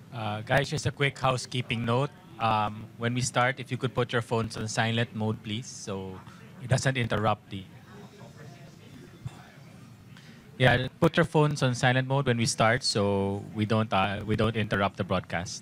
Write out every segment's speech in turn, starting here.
Guys, just a quick housekeeping note. When we start, if you could put your phones on silent mode, please, so it doesn't interrupt the. Yeah, put your phones on silent mode when we start, so we don't interrupt the broadcast.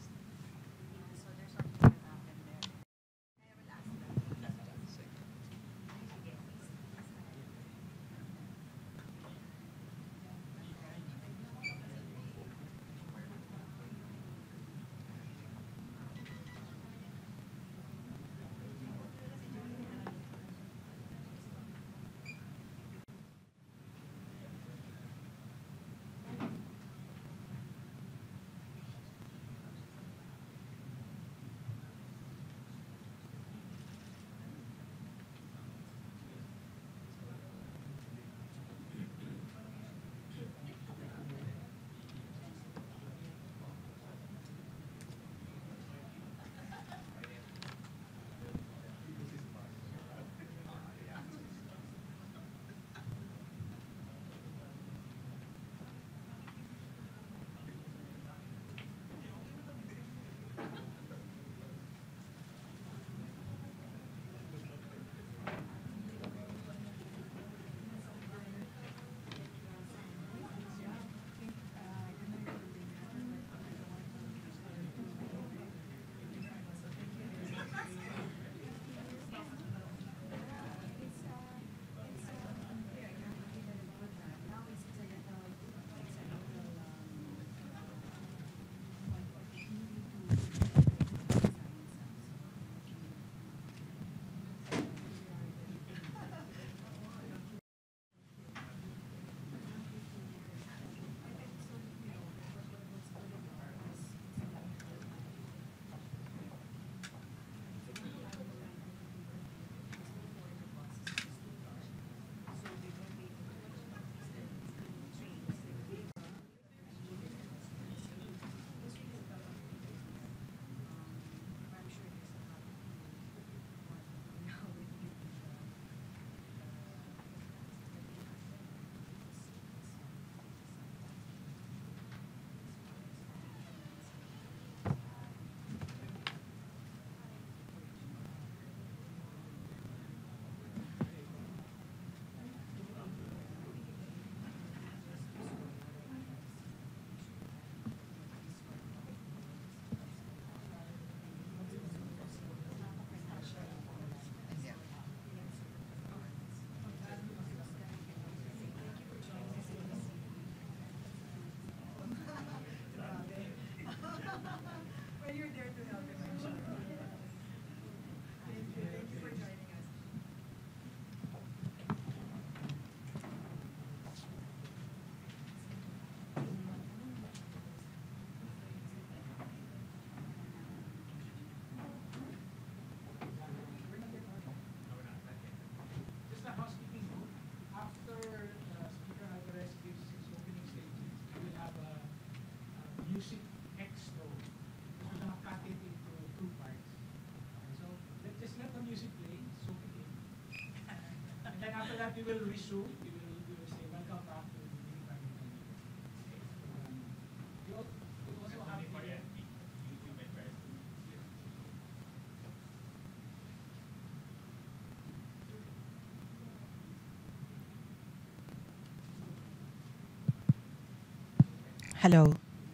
Hello.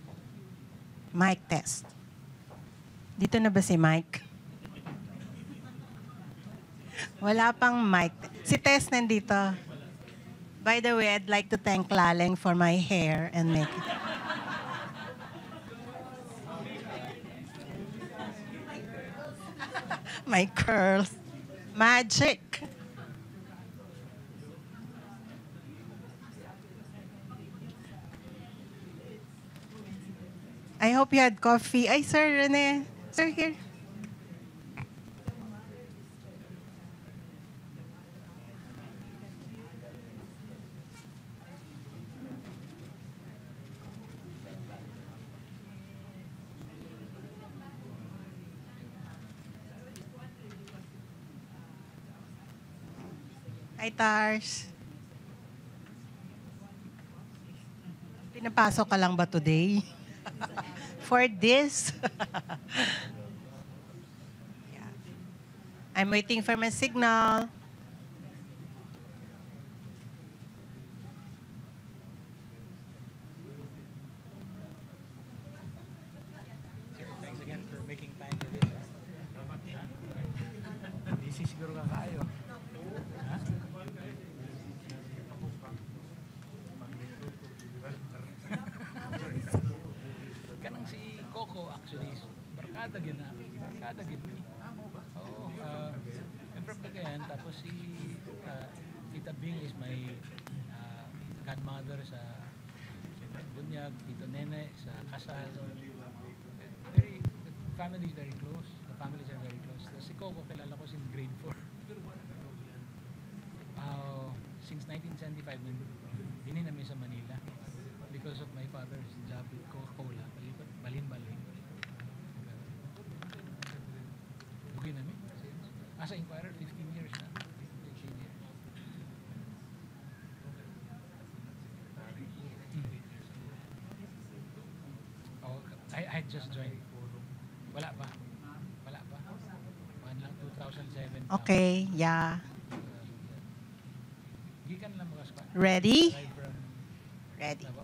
Mic test. Dito na ba si Mike? Wala pang mic. Si Tess nandito. By the way, I'd like to thank Laleng for my hair and makeup. My curls. Magic. I hope you had coffee. Ay, Sir Rene. Sir, here. Hi, Tars. Pinapasok ka lang ba today? afford this. Yeah. I'm waiting for my signal. Thanks again for making time for this. Busy siguro ka kayo. Ha? Kanang si Coco actually, barkada gid na. Barkada gid ni. Oo, I'm from Cagayan, tapos si Tita Bing is my godmother sa Bunyag, Tito Nene sa kasal. Very, the family is very close. The families are very close. Tapos si Coco, kilala ko since grade 4. Since 1975, binin namin sa Manila. Because of my father's job with Coca-Cola, balin-balin. Bugin namin. As an inquirer, 15 years na. 15 years. Oh, I just joined. Wala pa. Wala pa. One lang, 2007. Okay, yeah. Gikan lang mga squad. Ready? Aside from Ready. Davao.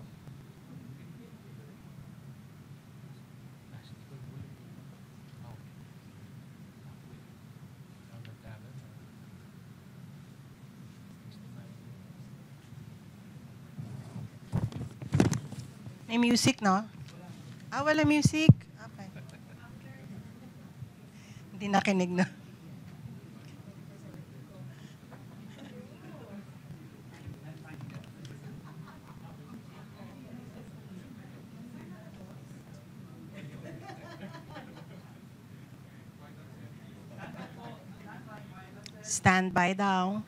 May music, no? Ah, wala music? Okay. Hindi nakinig na. Stand by daw.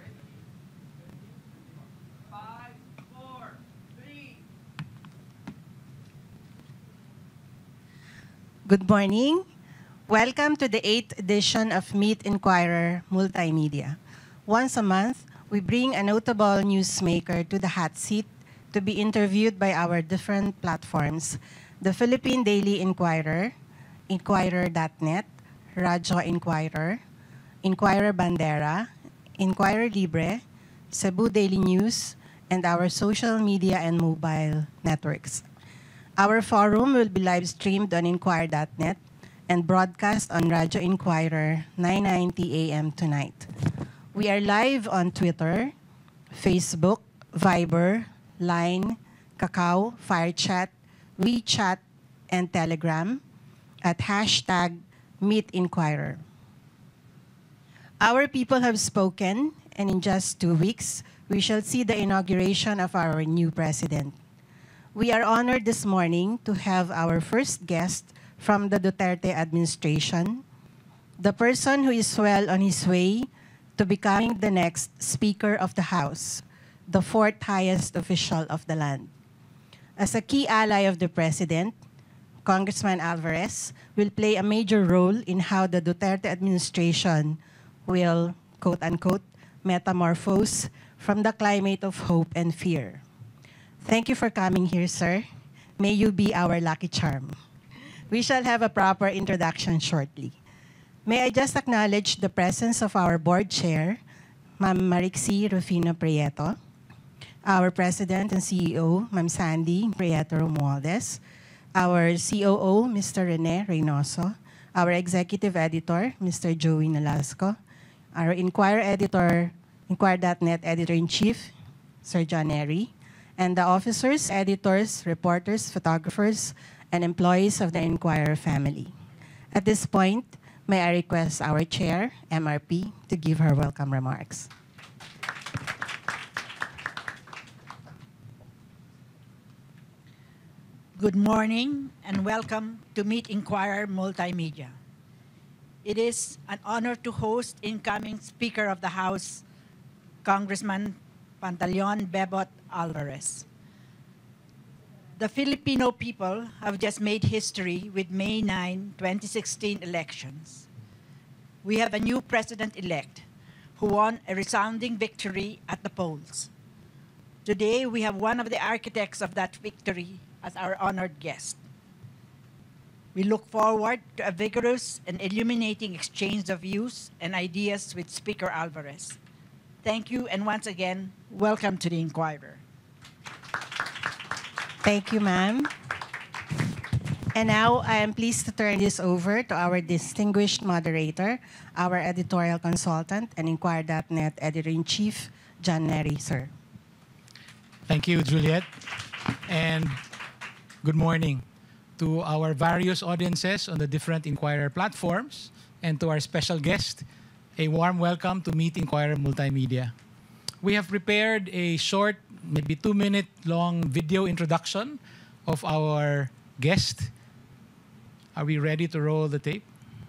Good morning. Welcome to the 8th edition of Meet Inquirer Multimedia. Once a month, we bring a notable newsmaker to the hot seat to be interviewed by our different platforms, the Philippine Daily Inquirer, Inquirer.net, Radyo Inquirer, Inquirer Bandera, Inquirer Libre, Cebu Daily News, and our social media and mobile networks. Our forum will be live streamed on Inquirer.net and broadcast on Radyo Inquirer 9:90 a.m. tonight. We are live on Twitter, Facebook, Viber, Line, Kakao, FireChat, WeChat, and Telegram at hashtag MeetInquirer. Our people have spoken, and in just 2 weeks, we shall see the inauguration of our new president. We are honored this morning to have our first guest from the Duterte administration, the person who is well on his way to becoming the next Speaker of the House, the fourth highest official of the land. As a key ally of the President, Congressman Alvarez will play a major role in how the Duterte administration will, quote-unquote, metamorphose from the climate of hope and fear. Thank you for coming here, sir. May you be our lucky charm. We shall have a proper introduction shortly. May I just acknowledge the presence of our board chair, Ma'am Marixie Rufino Prieto, our President and CEO, Ma'am Sandy Prieto Romualdez, our COO, Mr. Rene Reynoso, our Executive Editor, Mr. Joey Nolasco, our Inquirer.net Editor-in-Chief, Sir John Nery, and the officers, editors, reporters, photographers, and employees of the Inquirer family. At this point, may I request our chair, MRP, to give her welcome remarks. Good morning and welcome to Meet Inquirer Multimedia. It is an honor to host incoming Speaker of the House, Congressman Pantaleon Bebot Alvarez. The Filipino people have just made history with May 9, 2016 elections. We have a new president-elect who won a resounding victory at the polls. Today, we have one of the architects of that victory as our honored guest. We look forward to a vigorous and illuminating exchange of views and ideas with Speaker Alvarez. Thank you, and once again, welcome to the Inquirer. Thank you, ma'am. And now I am pleased to turn this over to our distinguished moderator, our editorial consultant and Inquirer.net editor-in-chief, John Nery, sir. Thank you, Juliet. And good morning to our various audiences on the different Inquirer platforms, and to our special guest, a warm welcome to Meet Inquirer Multimedia. We have prepared a short, maybe 2-minute long video introduction of our guest. Are we ready to roll the tape?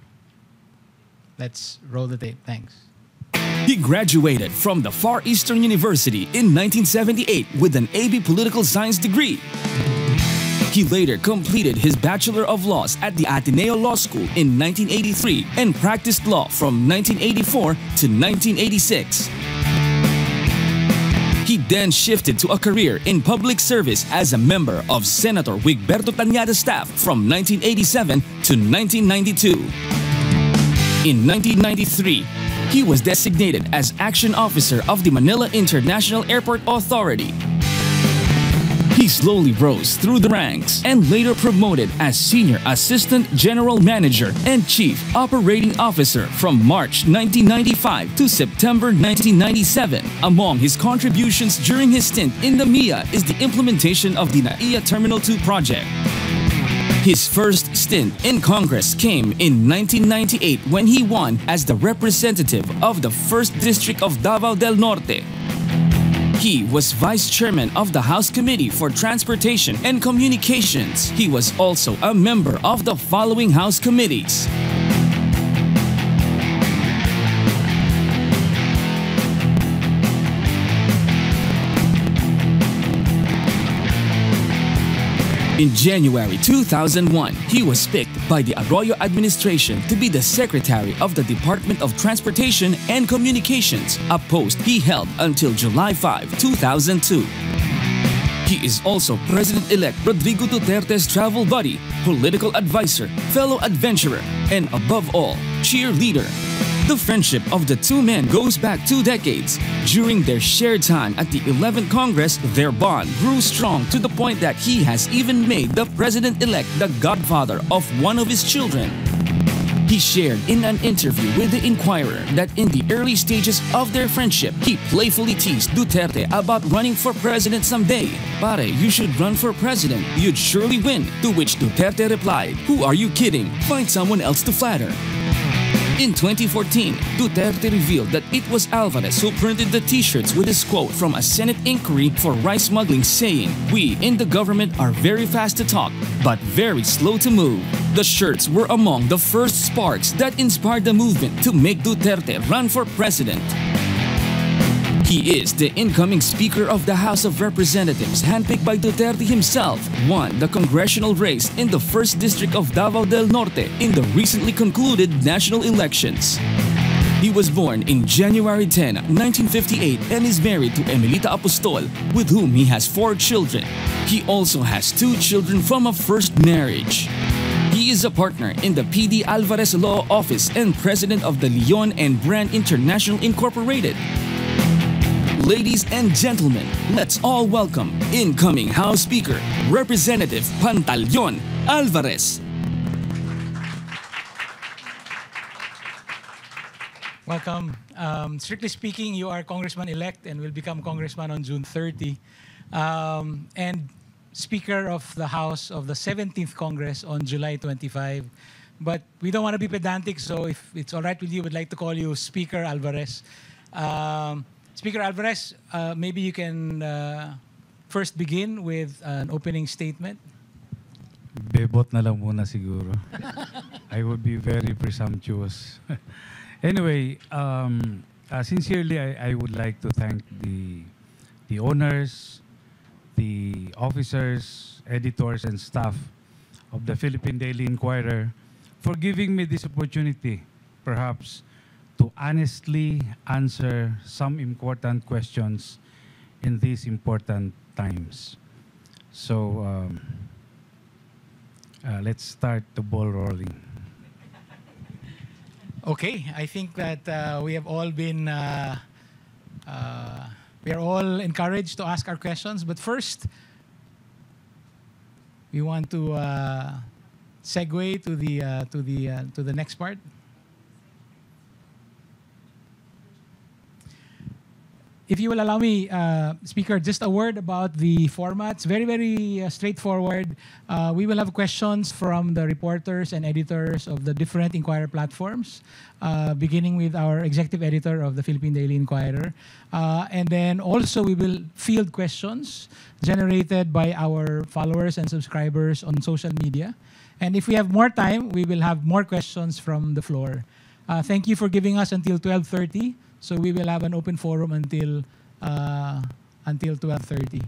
Let's roll the tape. Thanks. He graduated from the Far Eastern University in 1978 with an AB Political Science degree. He later completed his Bachelor of Laws at the Ateneo Law School in 1983 and practiced law from 1984 to 1986. He then shifted to a career in public service as a member of Senator Wigberto Tañada's staff from 1987 to 1992. In 1993, he was designated as Action Officer of the Manila International Airport Authority. He slowly rose through the ranks and later promoted as Senior Assistant General Manager and Chief Operating Officer from March 1995 to September 1997. Among his contributions during his stint in the MIA is the implementation of the NAIA Terminal 2 project. His first stint in Congress came in 1998 when he won as the representative of the 1st District of Davao del Norte. He was Vice Chairman of the House Committee for Transportation and Communications. He was also a member of the following House committees: In January 2001, he was picked by the Arroyo administration to be the Secretary of the Department of Transportation and Communications, a post he held until July 5, 2002. He is also President-elect Rodrigo Duterte's travel buddy, political advisor, fellow adventurer, and above all, cheerleader. The friendship of the two men goes back 2 decades. During their shared time at the 11th Congress, their bond grew strong to the point that he has even made the President-elect the godfather of one of his children. He shared in an interview with the Inquirer that in the early stages of their friendship, he playfully teased Duterte about running for president someday. "Pare, you should run for president. You'd surely win." To which Duterte replied, "Who are you kidding? Find someone else to flatter." In 2014, Duterte revealed that it was Alvarez who printed the t-shirts with his quote from a Senate inquiry for rice smuggling saying, "We in the government are very fast to talk, but very slow to move." The shirts were among the first sparks that inspired the movement to make Duterte run for president. He is the incoming Speaker of the House of Representatives, handpicked by Duterte himself, won the congressional race in the 1st District of Davao del Norte in the recently concluded national elections. He was born in January 10, 1958 and is married to Emilita Apostol, with whom he has 4 children. He also has 2 children from a first marriage. He is a partner in the PD Alvarez Law Office and president of the Leon and Brand International Incorporated. Ladies and gentlemen, let's all welcome incoming House Speaker, Representative Pantaleon Alvarez. Welcome. Strictly speaking, you are Congressman-elect and will become Congressman on June 30. And Speaker of the House of the 17th Congress on July 25. But we don't want to be pedantic, so if it's all right with you, we'd like to call you Speaker Alvarez. Speaker Alvarez, maybe you can first begin with an opening statement. Bebot na lang muna siguro. I would be very presumptuous. Anyway, sincerely, I would like to thank the owners, the officers, editors, and staff of the Philippine Daily Inquirer for giving me this opportunity, perhaps, to honestly answer some important questions in these important times. So, let's start the ball rolling. Okay, I think that we have all been, we are all encouraged to ask our questions. But first, we want to segue to the next part. If you will allow me, Speaker, just a word about the formats. Very, very straightforward. We will have questions from the reporters and editors of the different Inquirer platforms, beginning with our executive editor of the Philippine Daily Inquirer. And then also we will field questions generated by our followers and subscribers on social media. And if we have more time, we will have more questions from the floor. Thank you for giving us until 12:30. So we will have an open forum until 12:30.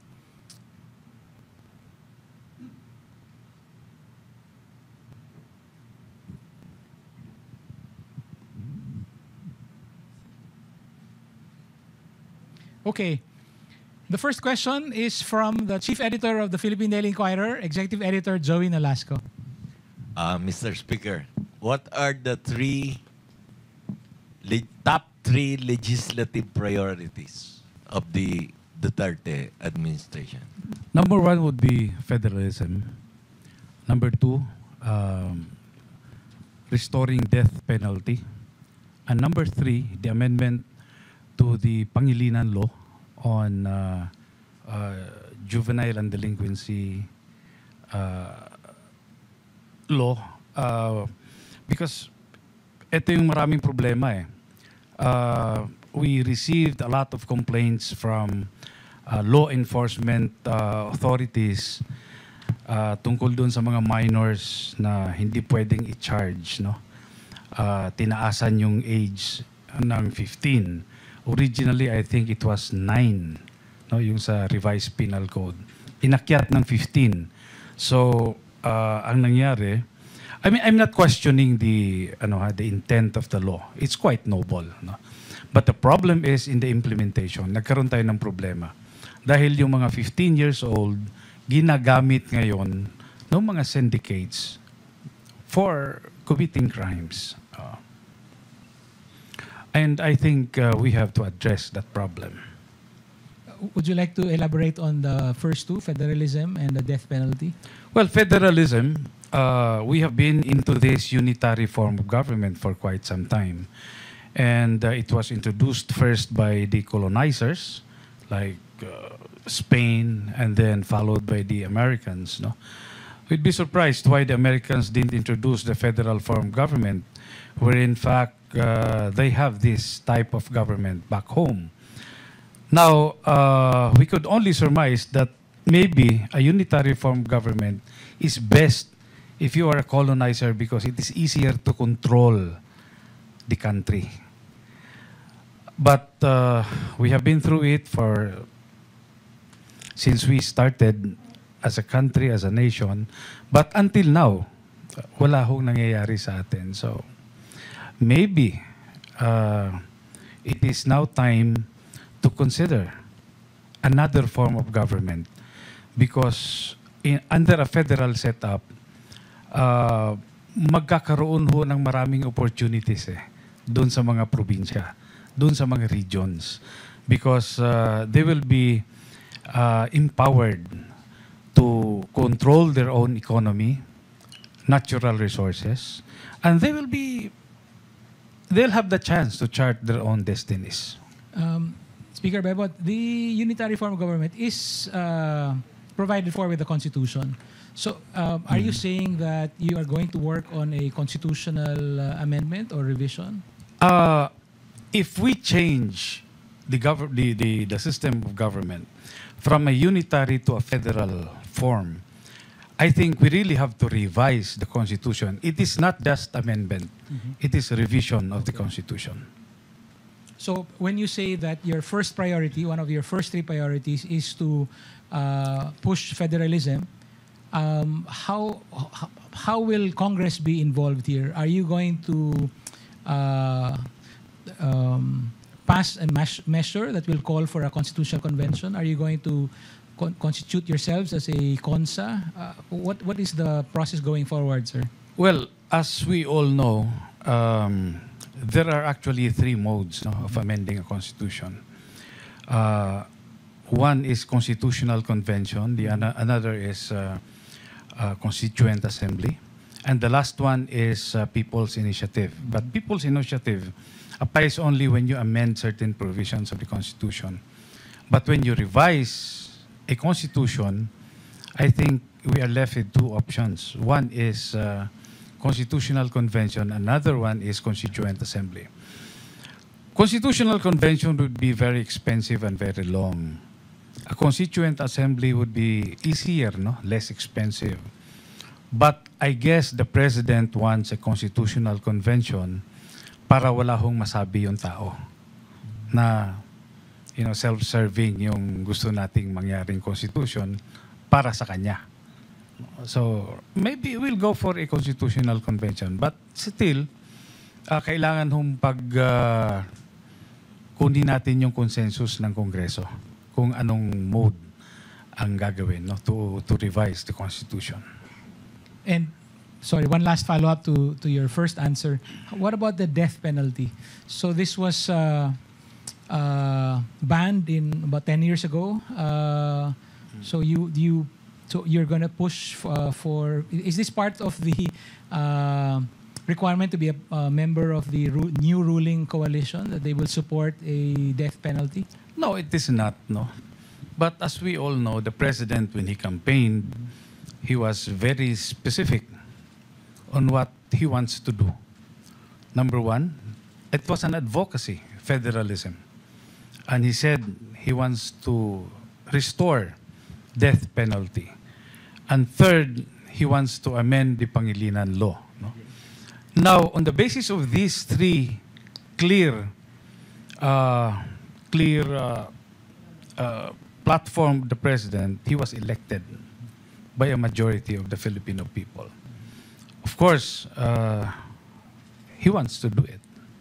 Okay. The first question is from the chief editor of the Philippine Daily Inquirer, executive editor Joey Nolasco. Mr. Speaker, what are the top three legislative priorities of the Duterte administration? Number one would be federalism. Number two, restoring death penalty. And number three, the amendment to the Pangilinan law on juvenile and delinquency law. Because ito yung maraming problema eh. We received a lot of complaints from law enforcement authorities tungkol dun sa mga minors na hindi pwedeng i-charge, no? Tinaasan yung age ng 15. Originally, I think it was 9, no? Yung sa revised penal code. Inakyat ng 15. So, ang nangyari, I mean, I'm not questioning the intent of the law. It's quite noble, no? But the problem is in the implementation. Nagkaroon tayo ng problema. Dahil yung mga 15 years old, ginagamit ngayon ng mga syndicates for committing crimes. And I think we have to address that problem. Would you like to elaborate on the first two, federalism and the death penalty? Well, federalism, we have been into this unitary form of government for quite some time. And it was introduced first by the colonizers, like Spain, and then followed by the Americans. No? We'd be surprised why the Americans didn't introduce the federal form of government, where in fact they have this type of government back home. Now, we could only surmise that maybe a unitary form of government is best if you are a colonizer because it is easier to control the country. But we have been through it since we started as a country, as a nation. But until now, wala hong nangyayari sa atin. So maybe it is now time to consider another form of government because under a federal setup, magkakaroon ho ng maraming opportunities doon sa mga probinsya, doon sa mga regions because they will be empowered to control their own economy, natural resources, and they'll have the chance to chart their own destinies. Speaker Bebot, the unitary form of government is provided for with the Constitution. So, are you saying that you are going to work on a constitutional amendment or revision? If we change the system of government from a unitary to a federal form, I think we really have to revise the Constitution. It is not just amendment. It is a revision of the Constitution. So when you say that your first priority, one of your first three priorities is to push federalism, how will Congress be involved here? Are you going to pass a measure that will call for a constitutional convention? Are you going to constitute yourselves as a CONSA? What is the process going forward, sir? Well, as we all know, there are actually three modes, no, of amending a constitution. One is constitutional convention. Another is constituent assembly. And the last one is people's initiative. But people's initiative applies only when you amend certain provisions of the Constitution. But when you revise a Constitution, I think we are left with two options. One is Constitutional Convention. Another one is Constituent Assembly. Constitutional Convention would be very expensive and very long. A Constituent Assembly would be easier, no? Less expensive. But I guess the President wants a Constitutional Convention para wala hong masabi yung tao na self-serving yung gusto nating mangyaring Constitution para sa kanya. So maybe we'll go for a Constitutional Convention. But still, kailangan hong kunin natin yung consensus ng Kongreso kung anong mode ang gagawin, no, to revise the Constitution. And sorry, one last follow-up to your first answer. What about the death penalty? So this was banned in about 10 years ago. So you're gonna push for? Is this part of the requirement to be a member of the new ruling coalition, that they will support a death penalty? No, it is not. No, but as we all know, the president, when he campaigned, he was very specific on what he wants to do. Number one, it was an advocacy, federalism. And he said he wants to restore death penalty. And third, he wants to amend the Pangilinan law. No? Now, on the basis of these three clear platform of the president, he was elected by a majority of the Filipino people. Of course, he wants to do it.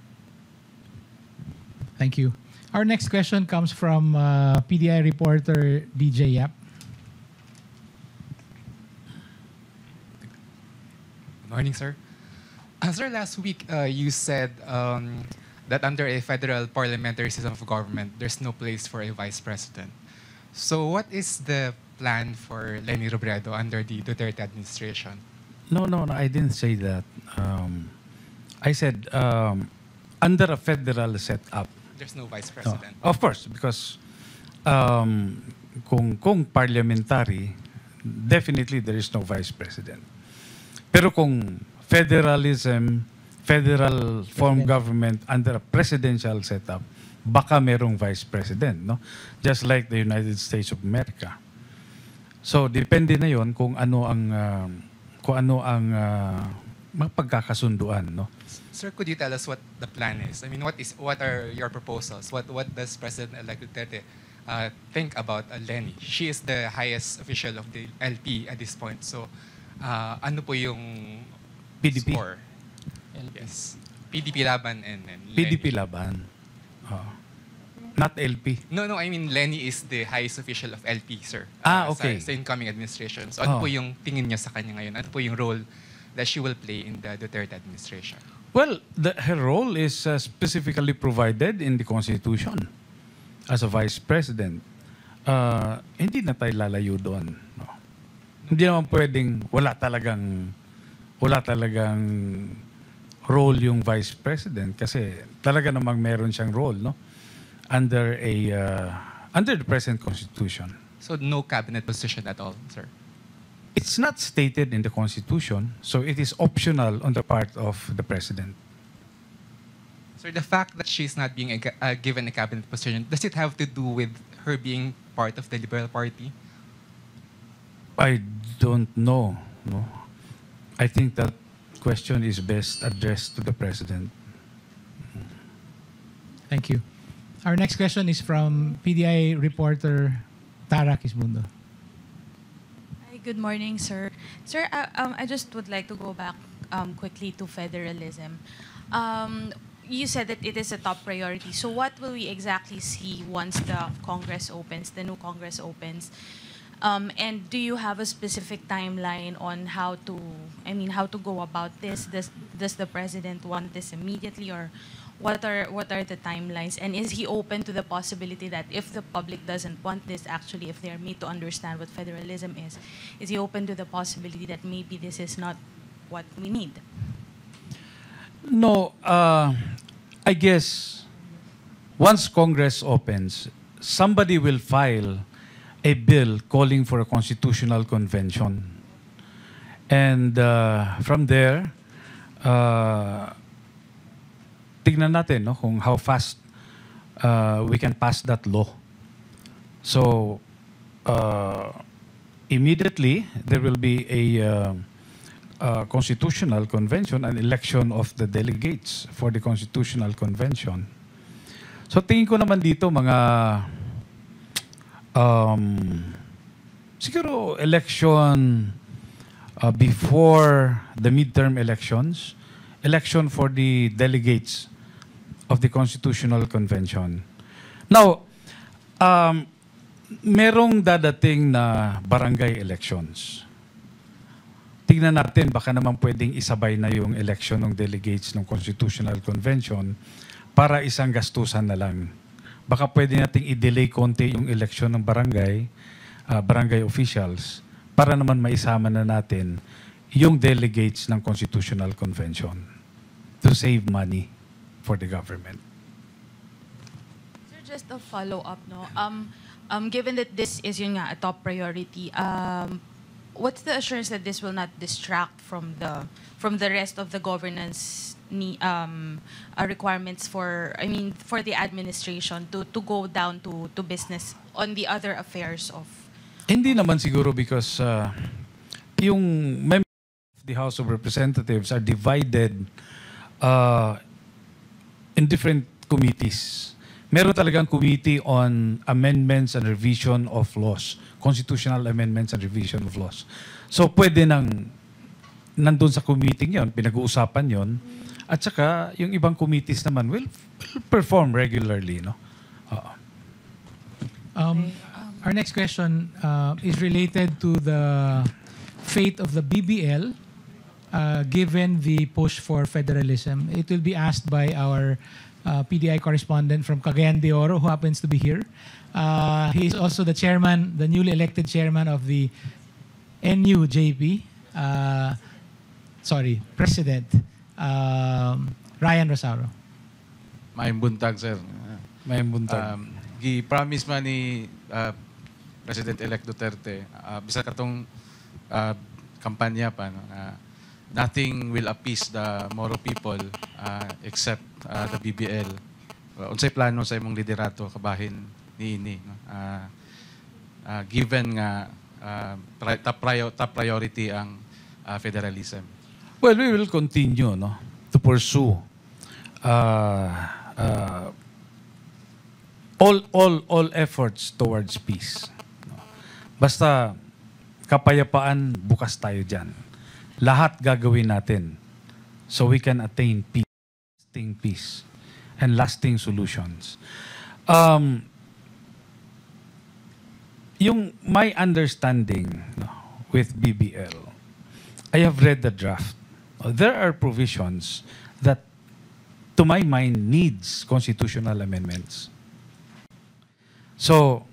Thank you. Our next question comes from PDI reporter DJ Yap. Good morning, sir. Sir, last week you said that under a federal parliamentary system of government, there's no place for a vice president. So what is the plan for Leni Robredo under the Duterte administration? No, I didn't say that. I said under a federal setup. There's no vice president. No, of course, because kung parliamentary, definitely there is no vice president. Pero kung federalism, federal form government under a presidential setup, baka merong vice president, no? Just like the United States of America. So depende na 'yon kung ano ang mapagkakasunduan, no? Sir, could you tell us what the plan is? I mean, what are your proposals? What does President-elect Duterte think about Leni? She is the highest official of the LP at this point. So, ano po yung PDP. score? Yes. PDP laban and Leni. PDP laban. Not LP. No, I mean, Leni is the highest official of LP, sir. Okay. Sa incoming administration. So, ano po yung tingin niya sa kanya ngayon? Ano po yung role that she will play in the Duterte administration? Well, her role is specifically provided in the Constitution as a vice president. Hindi na tayo lalayo doon. No? Hindi naman pwedeng wala talagang role yung vice president kasi talaga namang meron siyang role, no? Under the present Constitution. So no cabinet position at all, sir? It's not stated in the Constitution, so it is optional on the part of the president. Sir, the fact that she's not being given a cabinet position, does it have to do with her being part of the Liberal Party? I don't know. No, I think that question is best addressed to the president. Thank you. Our next question is from PDI reporter Tara Kismundo. Hi, good morning, sir. Sir, I just would like to go back quickly to federalism. you said that it is a top priority. So what will we exactly see once the Congress opens, the new Congress opens? And do you have a specific timeline on how to, how to go about this? Does the president want this immediately, or what are the timelines? And is he open to the possibility that if the public doesn't want this, actually, if they're made to understand what federalism is he open to the possibility that maybe this is not what we need? No, I guess once Congress opens, somebody will file a bill calling for a constitutional convention. And from there, tignan natin kung how fast we can pass that law. So, immediately, there will be a constitutional convention, an election of the delegates for the constitutional convention. So, tingin ko naman dito mga siguro election before the midterm elections, election for the delegates of the Constitutional Convention. Now, merong dadating na barangay elections. Tingnan natin, baka naman pwedeng isabay na yung election ng delegates ng Constitutional Convention para isang gastusan na lang. Baka pwede nating i-delay konti yung election ng barangay, barangay officials, para naman maisama na natin yung delegates ng Constitutional Convention to save money for the government. Sir, just a follow-up, no? Given that this is yun nga, a top priority, what's the assurance that this will not distract from the rest of the governance requirements for the administration to go down to business on the other affairs of? Hindi naman siguro because yung members of the House of Representatives are divided in different committees. Meron talagang committee on amendments and revision of laws, constitutional amendments and revision of laws. So pwede nandun sa committee yon, pinag-uusapan yon, at saka yung ibang committees naman will perform regularly, no? Our next question is related to the fate of the BBL given the push for federalism. It will be asked by our PDI correspondent from Cagayan de Oro, who happens to be here. He is also the chairman, the newly elected chairman of the NUJP. President Ryan Rosauro. Maayong buntag, sir. Maayong buntag. Gi-promise man ni President-elect Duterte, bisa katong kampanya pa, no, nothing will appease the Moro people except the BBL. Unsay plano sa imong liderato kabahin niini, no? Given nga top priority ang federalism. Well, we will continue, no, to pursue all efforts towards peace. Basta kapayapaan, bukas tayo dyan. Lahat gagawin natin so we can attain peace, lasting peace, and lasting solutions. Yung my understanding, no, with BBL, I have read the draft. There are provisions that, to my mind, needs constitutional amendments. So,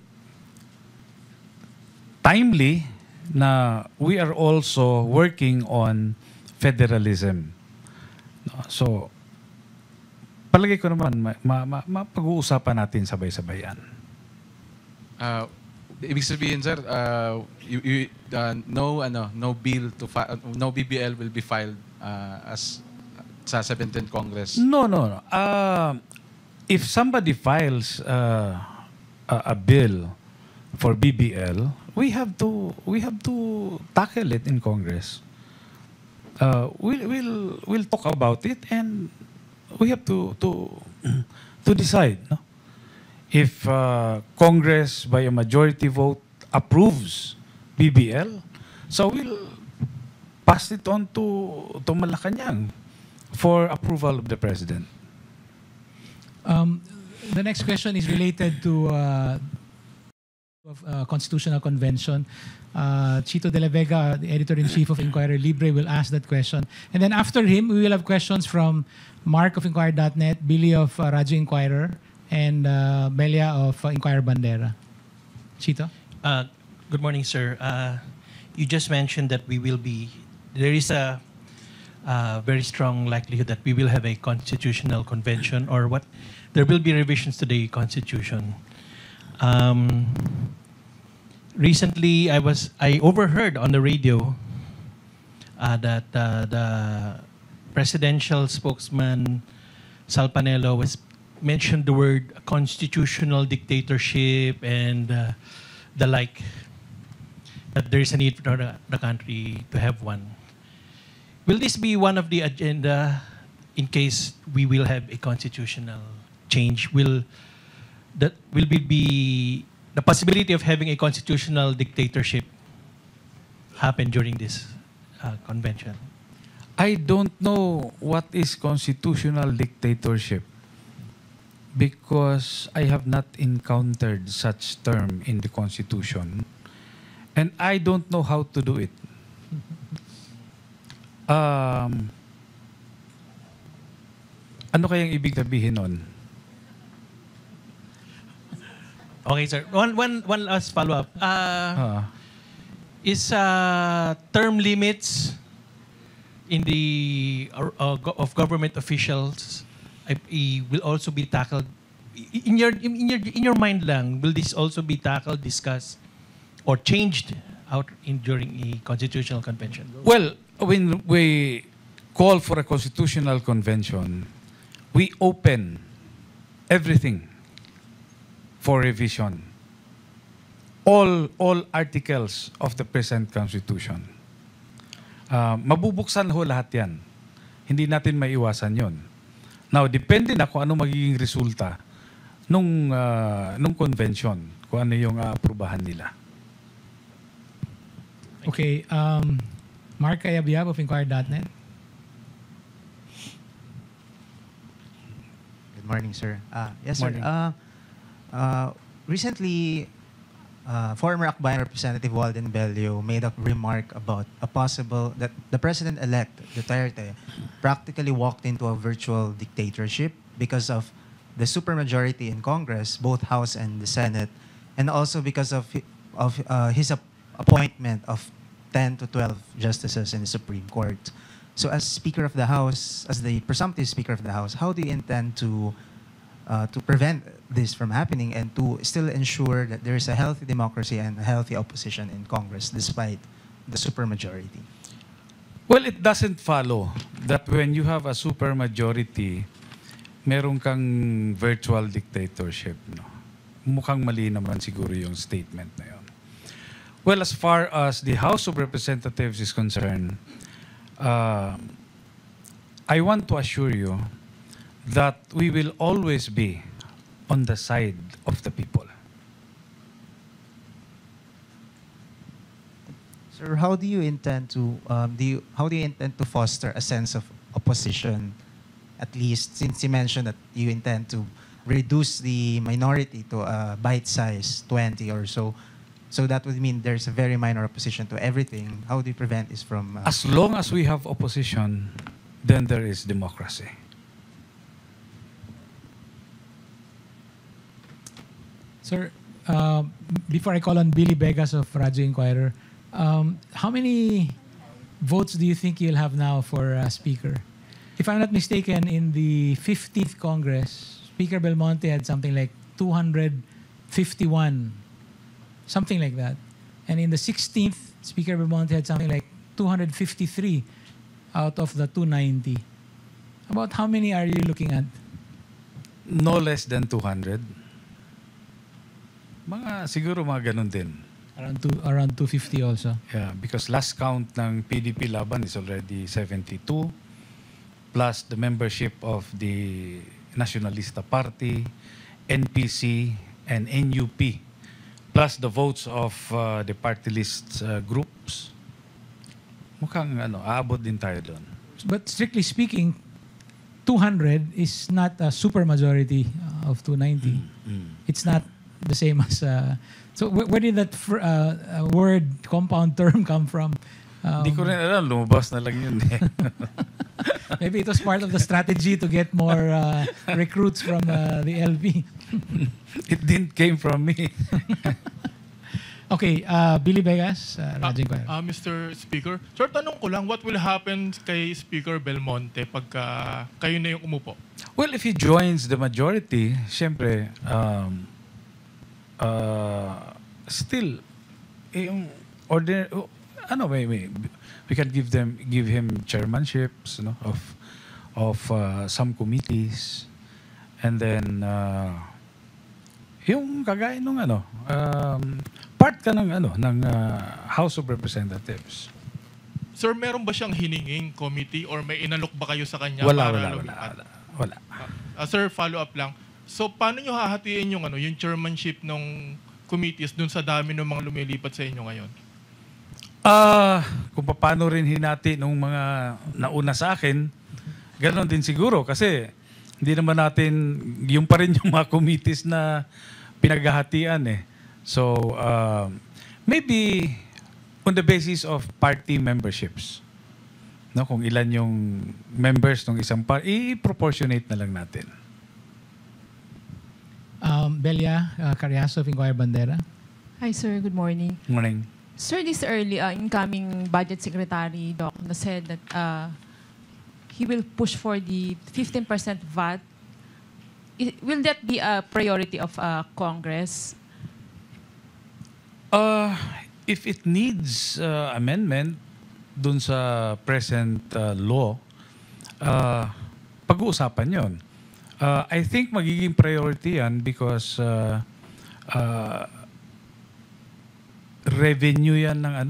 timely na we are also working on federalism. So, palagay ko naman, mapag-uusapan natin sabay-sabayan. Ibig sabihin, sir, no BBL will be filed as sa 17th Congress. No. If somebody files a bill for BBL, we have to tackle it in Congress. We'll talk about it, and we have to decide, no? If Congress by a majority vote approves BBL, so we'll pass it on to Malacanang for approval of the President. The next question is related to Constitutional Convention. Chito de la Vega, the editor-in-chief of Inquirer Libre, will ask that question. And then after him, we will have questions from Mark of Inquirer.net, Billy of Radyo Inquirer, and Belia of Inquirer Bandera. Chito? Good morning, sir. You just mentioned that there is a very strong likelihood that we will have a constitutional convention, or there will be revisions to the Constitution. Recently, I overheard on the radio that the presidential spokesman Sal Panelo mentioned the word constitutional dictatorship and the like, that there is a need for the country to have one. Will this be one of the agenda in case we will have a constitutional change? Will be the possibility of having a constitutional dictatorship happen during this convention? I don't know what is constitutional dictatorship because I have not encountered such term in the Constitution and I don't know how to do it. Ano kayang ibig sabihin nun? Okay, sir. One last follow-up. Is term limits in the of government officials will also be tackled in your mind lang? Will this also be tackled, discussed, or changed during a constitutional convention? Well, when we call for a constitutional convention, we open everything for revision. All articles of the present Constitution. Mabubuksan ho lahat yan. Hindi natin maiwasan yon. Now, depende na kung ano magiging resulta nung convention, kung ano yung aprubahan nila. Okay, Mark Ayabyab of Inquirer.net. Good morning, sir. Yes, Morning. sir. Recently, former Akbayan Representative Walden Bello made a remark about that the President-elect, Duterte, practically walked into a virtual dictatorship because of the supermajority in Congress, both House and the Senate, and also because of his appointment of 10 to 12 justices in the Supreme Court. So as Speaker of the House, as the presumptive Speaker of the House, how do you intend to prevent this from happening and to still ensure that there is a healthy democracy and a healthy opposition in Congress despite the supermajority? Well, it doesn't follow that when you have a supermajority, meron kang virtual dictatorship. No? Mukhang mali naman siguro yung statement na yun. Well, as far as the House of Representatives is concerned, I want to assure you that we will always be on the side of the people. Sir, how do you intend to foster a sense of opposition, at least since you mentioned that you intend to reduce the minority to a bite-size 20 or so? So that would mean there's a very minor opposition to everything. How do you prevent this from... As long as we have opposition, then there is democracy. Sir, before I call on Billy Begas of Radyo Inquirer, how many votes do you think you'll have now for Speaker? If I'm not mistaken, in the 15th Congress, Speaker Belmonte had something like 251, something like that. And in the 16th, Speaker Belmonte had something like 253 out of the 290. About how many are you looking at? No less than 200. Siguro mga ganun din. Around 250 also. Yeah, because last count ng PDP Laban is already 72, plus the membership of the Nacionalista Party, NPC, and NUP, plus the votes of the party list groups. Mukhang aabot din tayo doon. But strictly speaking, 200 is not a supermajority of 290. It's not the same as... so where did that word, compound term come from? Hindi ko rin alam, lumabas na lang yun eh. Maybe it was part of the strategy to get more recruits from the LP. It didn't came from me. Okay, Billy Vegas, Radyo Inquirer. Mr. Speaker, sir, tanong ko lang, what will happen kay Speaker Belmonte pagka kayo na yung umupo? Well, if he joins the majority, syempre, still, yung ordinary, we can give him chairmanships, of some committees, and then yung kagaya nung part ka ng House of Representatives. Sir, meron ba siyang hininging committee or may inalok ba kayo sa kanya? Wala. Sir, follow up lang. So, paano nyo hahatiin yung chairmanship ng committees dun sa dami ng mga lumilipat sa inyo ngayon? Kung paano rin hinati nung mga nauna sa akin, ganoon din siguro kasi hindi naman natin, yung pa rin yung mga committees na pinaghahatian eh. So, maybe on the basis of party memberships. No, kung ilan yung members ng isang party, i-proportionate na lang natin. Belia Cariaso of Inquirer Bandera. Hi sir, good morning. Morning. Sir, this early incoming Budget Secretary, Doc, said that he will push for the 15% VAT. Will that be a priority of Congress? If it needs amendment dun sa present law, pag-uusapan yon. I think magiging priority yan because revenue yan ng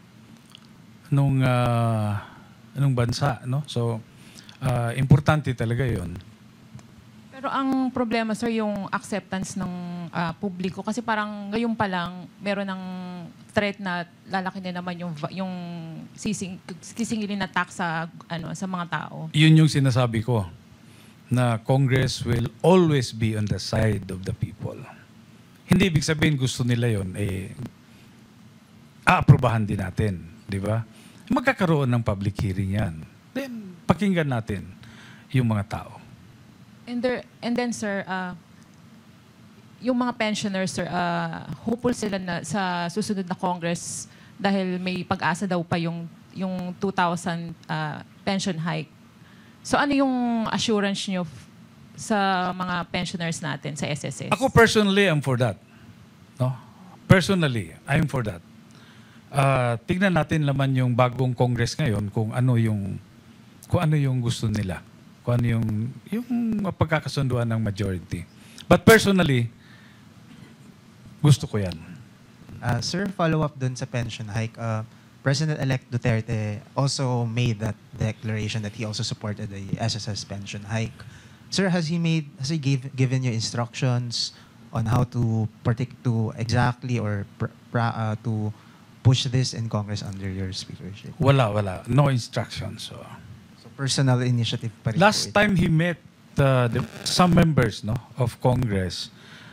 nung bansa, no? So importante talaga yon. Pero ang problema sir yung acceptance ng publiko kasi parang ngayon pa lang meron ng threat na lalaki na naman yung sisingilin na tax sa sa mga tao. Yun yung sinasabi ko na Congress will always be on the side of the people. Hindi ibig sabihin gusto nila yon aaprubahan din natin, di ba? Magkakaroon ng public hearing yan. Then, pakinggan natin yung mga tao. And then, sir, yung mga pensioners, sir, hopeful sila na sa susunod na Congress dahil may pag-asa daw pa yung 2,000 pension hike. So, ano yung assurance nyo sa mga pensioners natin sa SSS? Ako personally, I'm for that. No? Personally, I'm for that. Tignan natin naman yung bagong Congress ngayon kung ano yung gusto nila, kung ano yung pagkakasunduan ng majority. But personally, gusto ko yan. Sir, follow up dun sa pension hike. President-elect Duterte also made that declaration that he also supported the SSS pension hike. Sir, has he given you instructions on how to exactly or to push this in Congress under your speakership? Wala. No instructions. So personal initiative pa rin. Last time he met some members of Congress,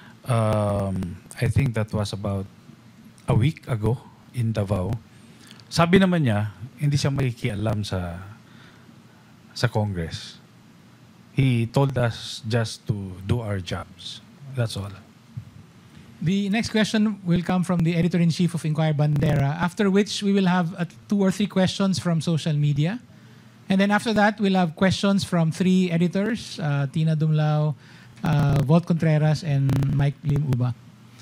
I think that was about a week ago in Davao. Sabi naman niya, hindi siya makikialam sa Congress. He told us just to do our jobs. That's all. The next question will come from the Editor-in-Chief of Inquirer Bandera, after which we will have 2 or 3 questions from social media. And then after that, we'll have questions from 3 editors, Tina Dumlao, Volt Contreras, and Mike Lim Uba.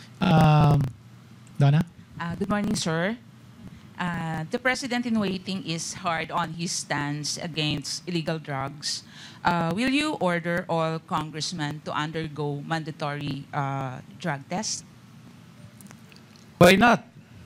Donna? Good morning, sir. The president-in-waiting is hard on his stance against illegal drugs. Will you order all congressmen to undergo mandatory drug tests? Why not?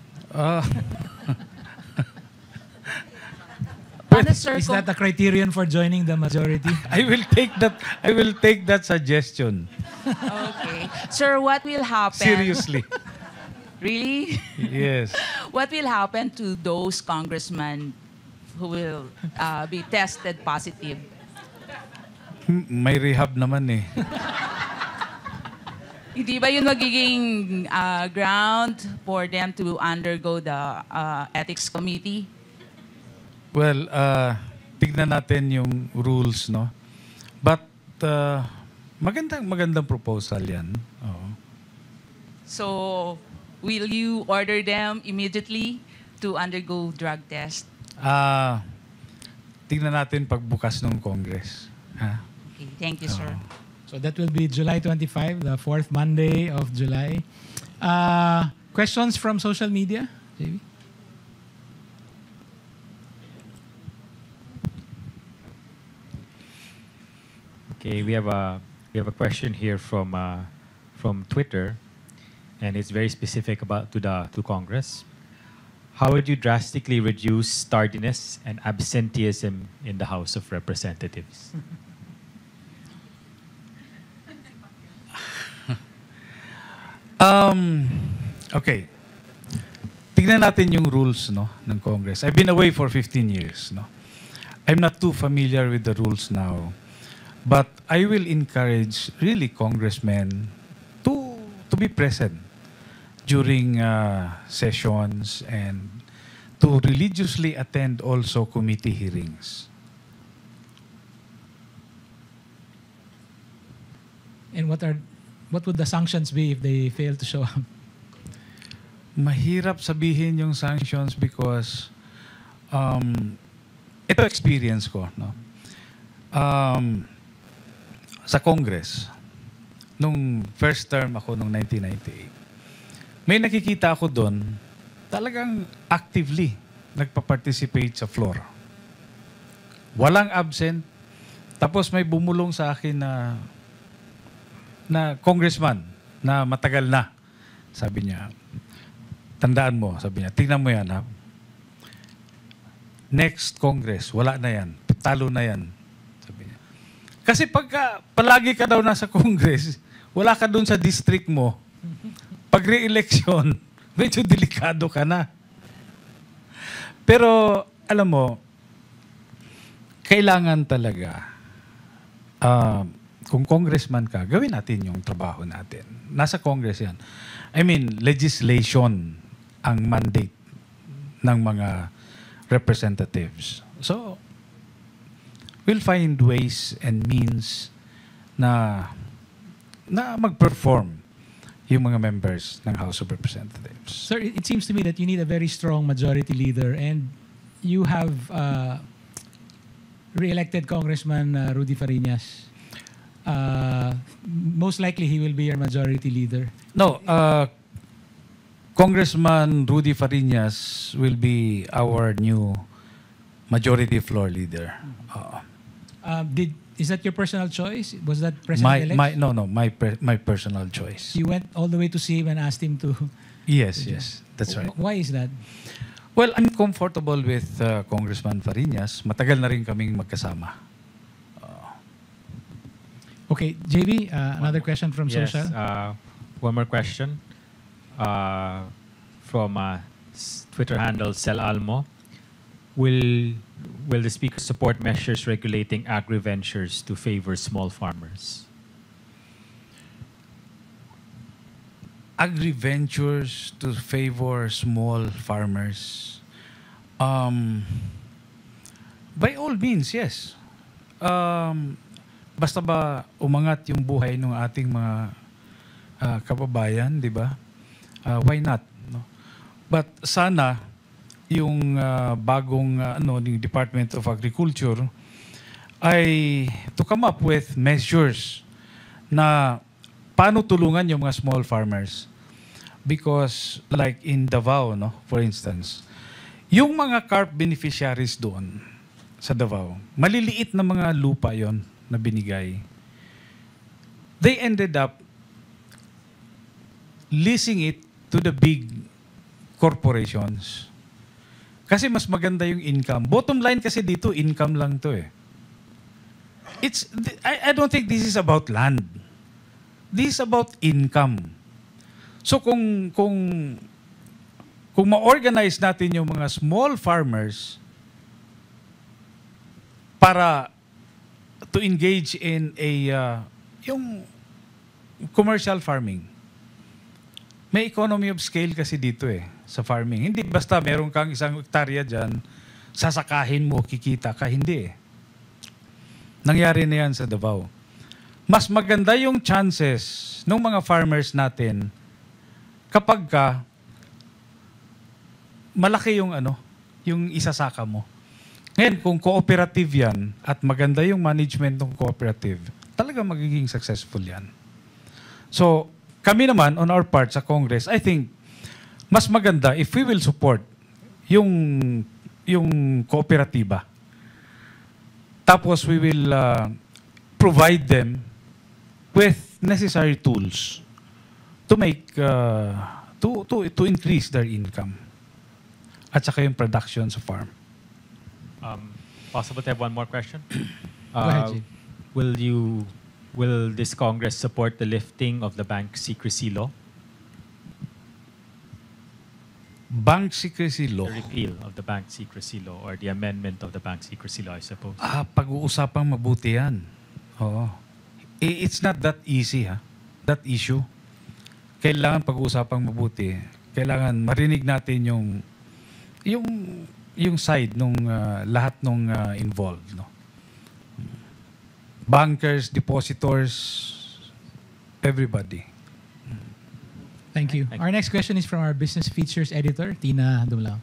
Is that a criterion for joining the majority? I will take that suggestion. Okay. Sir, what will happen? Seriously. Really? Yes. What will happen to those congressmen who will be tested positive? May rehab naman eh. Hindi ba yun magiging ground for them to undergo the ethics committee? Well, tignan natin yung rules, no? But magandang proposal yan. Oo. So, will you order them immediately to undergo drug test? Tignan natin pagbukas ng Congress. Ha? Okay, thank you, sir. So that will be July 25, the fourth Monday of July. Questions from social media? JB? Okay, we have a question here from Twitter, and it's very specific to Congress. How would you drastically reduce tardiness and absenteeism in the House of Representatives? Okay. Tignan natin yung rules, no, ng Congress. I've been away for 15 years, no. I'm not too familiar with the rules now. But I will encourage really congressmen to be present during sessions and to religiously attend also committee hearings. And what would the sanctions be if they fail to show up? Mahirap sabihin yung sanctions because ito experience ko, no. Sa Congress, nung first term ako nung 1998, may nakikita ako doon talagang actively nagpa-participate sa floor. Walang absent. Tapos may bumulong sa akin na congressman na matagal na. Sabi niya, tandaan mo, sabi niya, tingnan mo yan ha. Next Congress, wala na yan. Talo na yan. Sabi niya. Kasi pagka palagi ka daw nasa Congress, wala ka doon sa district mo, pag re-election, medyo delikado ka na. Pero, alam mo, kailangan talaga, kung congressman ka, gawin natin yung trabaho natin. Nasa Congress yan. I mean, legislation ang mandate ng mga representatives. So, we'll find ways and means na mag-perform yung mga members ng House of Representatives. Sir, it seems to me that you need a very strong majority leader, and you have re-elected Congressman Rudy Fariñas. Most likely, he will be your majority leader. No, Congressman Rudy Fariñas will be our new majority floor leader. Is that your personal choice? Was that President-elect? My personal choice. You went all the way to see him and asked him to... Yes, that's right. Why is that? Well, I'm comfortable with Congressman Fariñas. Matagal na rin kaming magkasama. Okay, JB, another question from social. One more question from Twitter handle Sel Almo. Will the Speaker support measures regulating agri-ventures to favor small farmers? Agri-ventures to favor small farmers? By all means, yes. Basta ba umangat yung buhay ng ating mga kababayan, di ba? Why not? No? But sana yung bagong ng Department of Agriculture ay to come up with measures na paano tulungan yung mga small farmers. Because like in Davao, no, for instance, yung mga carp beneficiaries doon sa Davao, maliliit na mga lupa yon na binigay. They ended up leasing it to the big corporations. Kasi mas maganda yung income. Bottom line kasi dito, income lang to eh. I don't think this is about land. This is about income. So kung ma-organize natin yung mga small farmers para to engage in a commercial farming. May economy of scale kasi dito sa farming. Hindi basta meron kang 1 hektarya dyan, sasakahin mo, kikita ka. Hindi Nangyari na yan sa Davao. Mas maganda yung chances ng mga farmers natin kapag malaki yung yung isasaka mo. Ngayon, kung cooperative yan at maganda yung management ng cooperative, talaga magiging successful yan. So, kami naman, on our part sa Congress, I think, mas maganda if we will support yung kooperatiba. Tapos, we will provide them with necessary tools to make, to increase their income. At saka yung production sa farm. Possible to have one more question? Go ahead, Jay. Will this Congress support the lifting of the bank secrecy law? Bank secrecy law? The repeal of the bank secrecy law or the amendment of the bank secrecy law, I suppose. Pag-uusapang mabuti yan. Oo. It's not that easy, that issue. Kailangan pag-uusapang mabuti. Kailangan marinig natin yung side nung lahat nung involved, no? Bankers, depositors, everybody. Thank you. Our next question is from our business features editor, Tina Dumlao.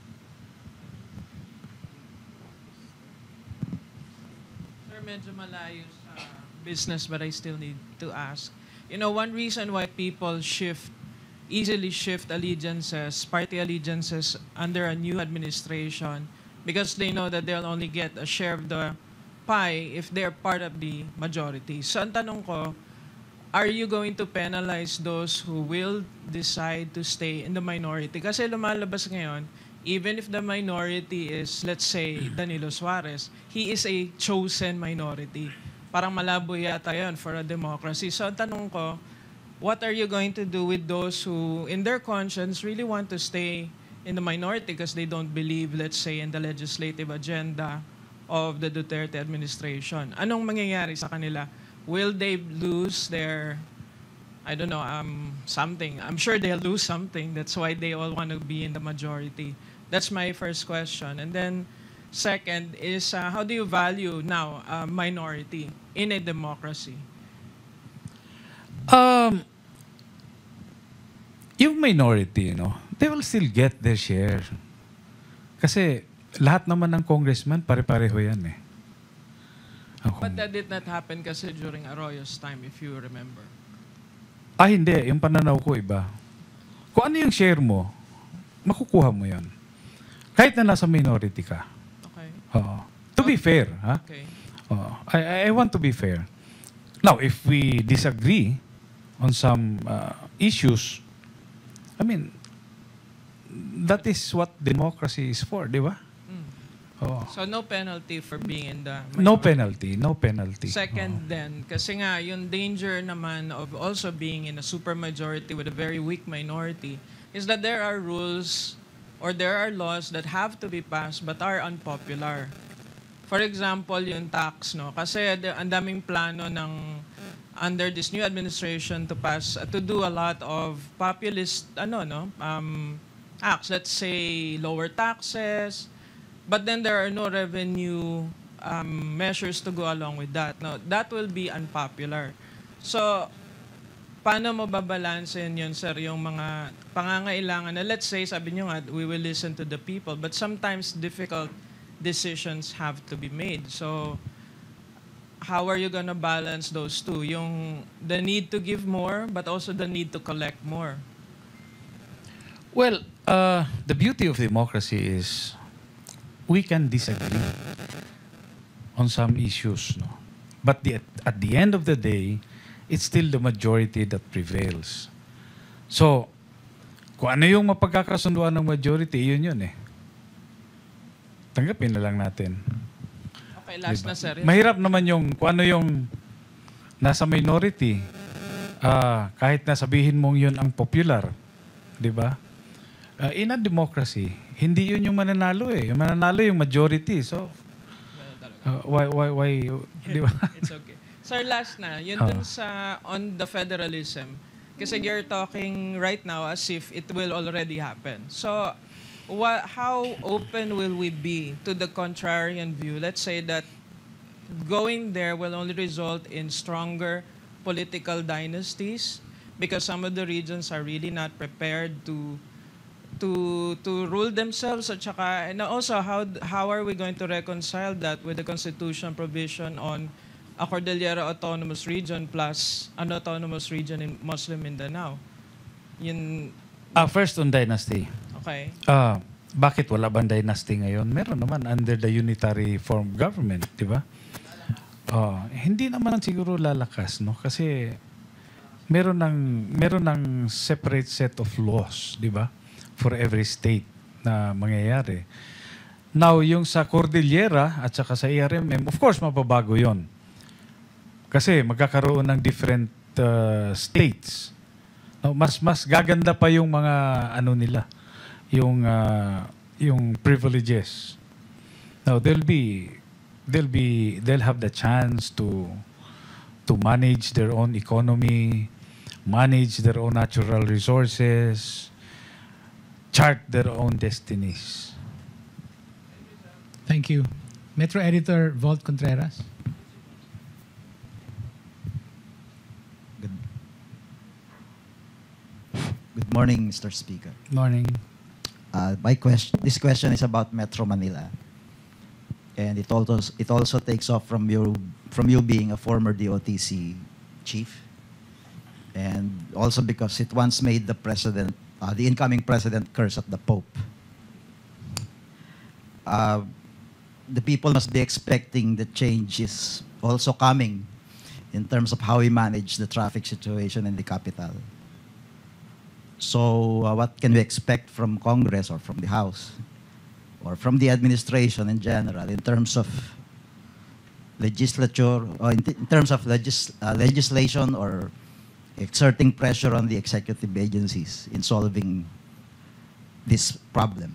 Sir, medyo malayo sa business, but I still need to ask. You know, one reason why people easily shift allegiances, party allegiances under a new administration, because they know that they'll only get a share of the pie if they're part of the majority. So ang tanong ko, are you going to penalize those who will decide to stay in the minority? Kasi lumalabas ngayon, even if the minority is, let's say, Danilo Suarez, he is a chosen minority. Parang malabo yata yun for a democracy. So ang tanong ko, what are you going to do with those who, in their conscience, really want to stay in the minority because they don't believe, let's say, in the legislative agenda of the Duterte administration? Anong mangyayari sa kanila? Will they lose their, I don't know, something? I'm sure they'll lose something. That's why they all want to be in the majority. That's my first question. And then second is, how do you value now minority in a democracy? Yung minority, they will still get their share. Kasi lahat naman ng congressman, pare-pareho yan But that did not happen kasi during Arroyo's time, if you remember. Hindi. Yung pananaw ko iba. Kung ano yung share mo, makukuha mo yan. Kahit na nasa minority ka. Okay. To be fair, Okay. I want to be fair. Now, if we disagree on some issues, I mean, that is what democracy is for, di ba? So no penalty for being in the No minority. penalty. Second then, kasi nga yung danger naman of also being in a supermajority with a very weak minority is that there are rules or there are laws that have to be passed but are unpopular. For example, yung tax, no? Kasi ang daming plano ng under this new administration to pass to do a lot of populist acts, let's say lower taxes. But then there are no revenue measures to go along with that. Now, that will be unpopular. So, paano mo babalansin yun, sir, yung mga pangangailangan na, let's say, sabi nyo nga, we will listen to the people, but sometimes difficult decisions have to be made. So, how are you gonna balance those two? Yung the need to give more, but also the need to collect more. Well, the beauty of democracy is we can disagree on some issues, no? But at the end of the day, it's still the majority that prevails. So, kung ano yung mapagkakasunduan ng majority, yun Tanggapin na lang natin. Okay, last na, sir. Mahirap naman yung kung ano yung nasa minority. Kahit na sabihin mong yun ang popular, di ba? In a democracy, hindi yun yung mananalo Yung mananalo yung majority. So, why, di ba? It's okay. Sir, last na. Yun dun sa on the federalism. Kasi you're talking right now as if it will already happen. So, how open will we be to the contrarian view? Let's say that going there will only result in stronger political dynasties because some of the regions are really not prepared to rule themselves. At saka, and also, how are we going to reconcile that with the Constitution provision on a Cordillera Autonomous Region plus an autonomous region in Muslim Mindanao? Yun, First on dynasty. okay. Bakit wala bang dynasty ngayon? Meron naman under the unitary form of government, di ba? Hindi naman siguro lalakas, no? Kasi meron ng separate set of laws, di ba? For every state na mangyayari. Now, yung sa Cordillera at saka sa ARMM, of course, mababago yon. Kasi magkakaroon ng different states. No, mas gaganda pa yung mga ano nila, yung privileges. Now they'll have the chance to manage their own economy, manage their own natural resources, chart their own destinies. Thank you. Metro Editor Volt Contreras. Good morning, Mr. Speaker. Morning. This question is about Metro Manila, and it also takes off from you being a former DOTC chief, and also because it once made the incoming president curse at the Pope. The people must be expecting the change is also coming in terms of how we manage the traffic situation in the capital. So what can we expect from Congress or from the House or from the administration in general in terms of legislature, or in terms of legislation or exerting pressure on the executive agencies in solving this problem?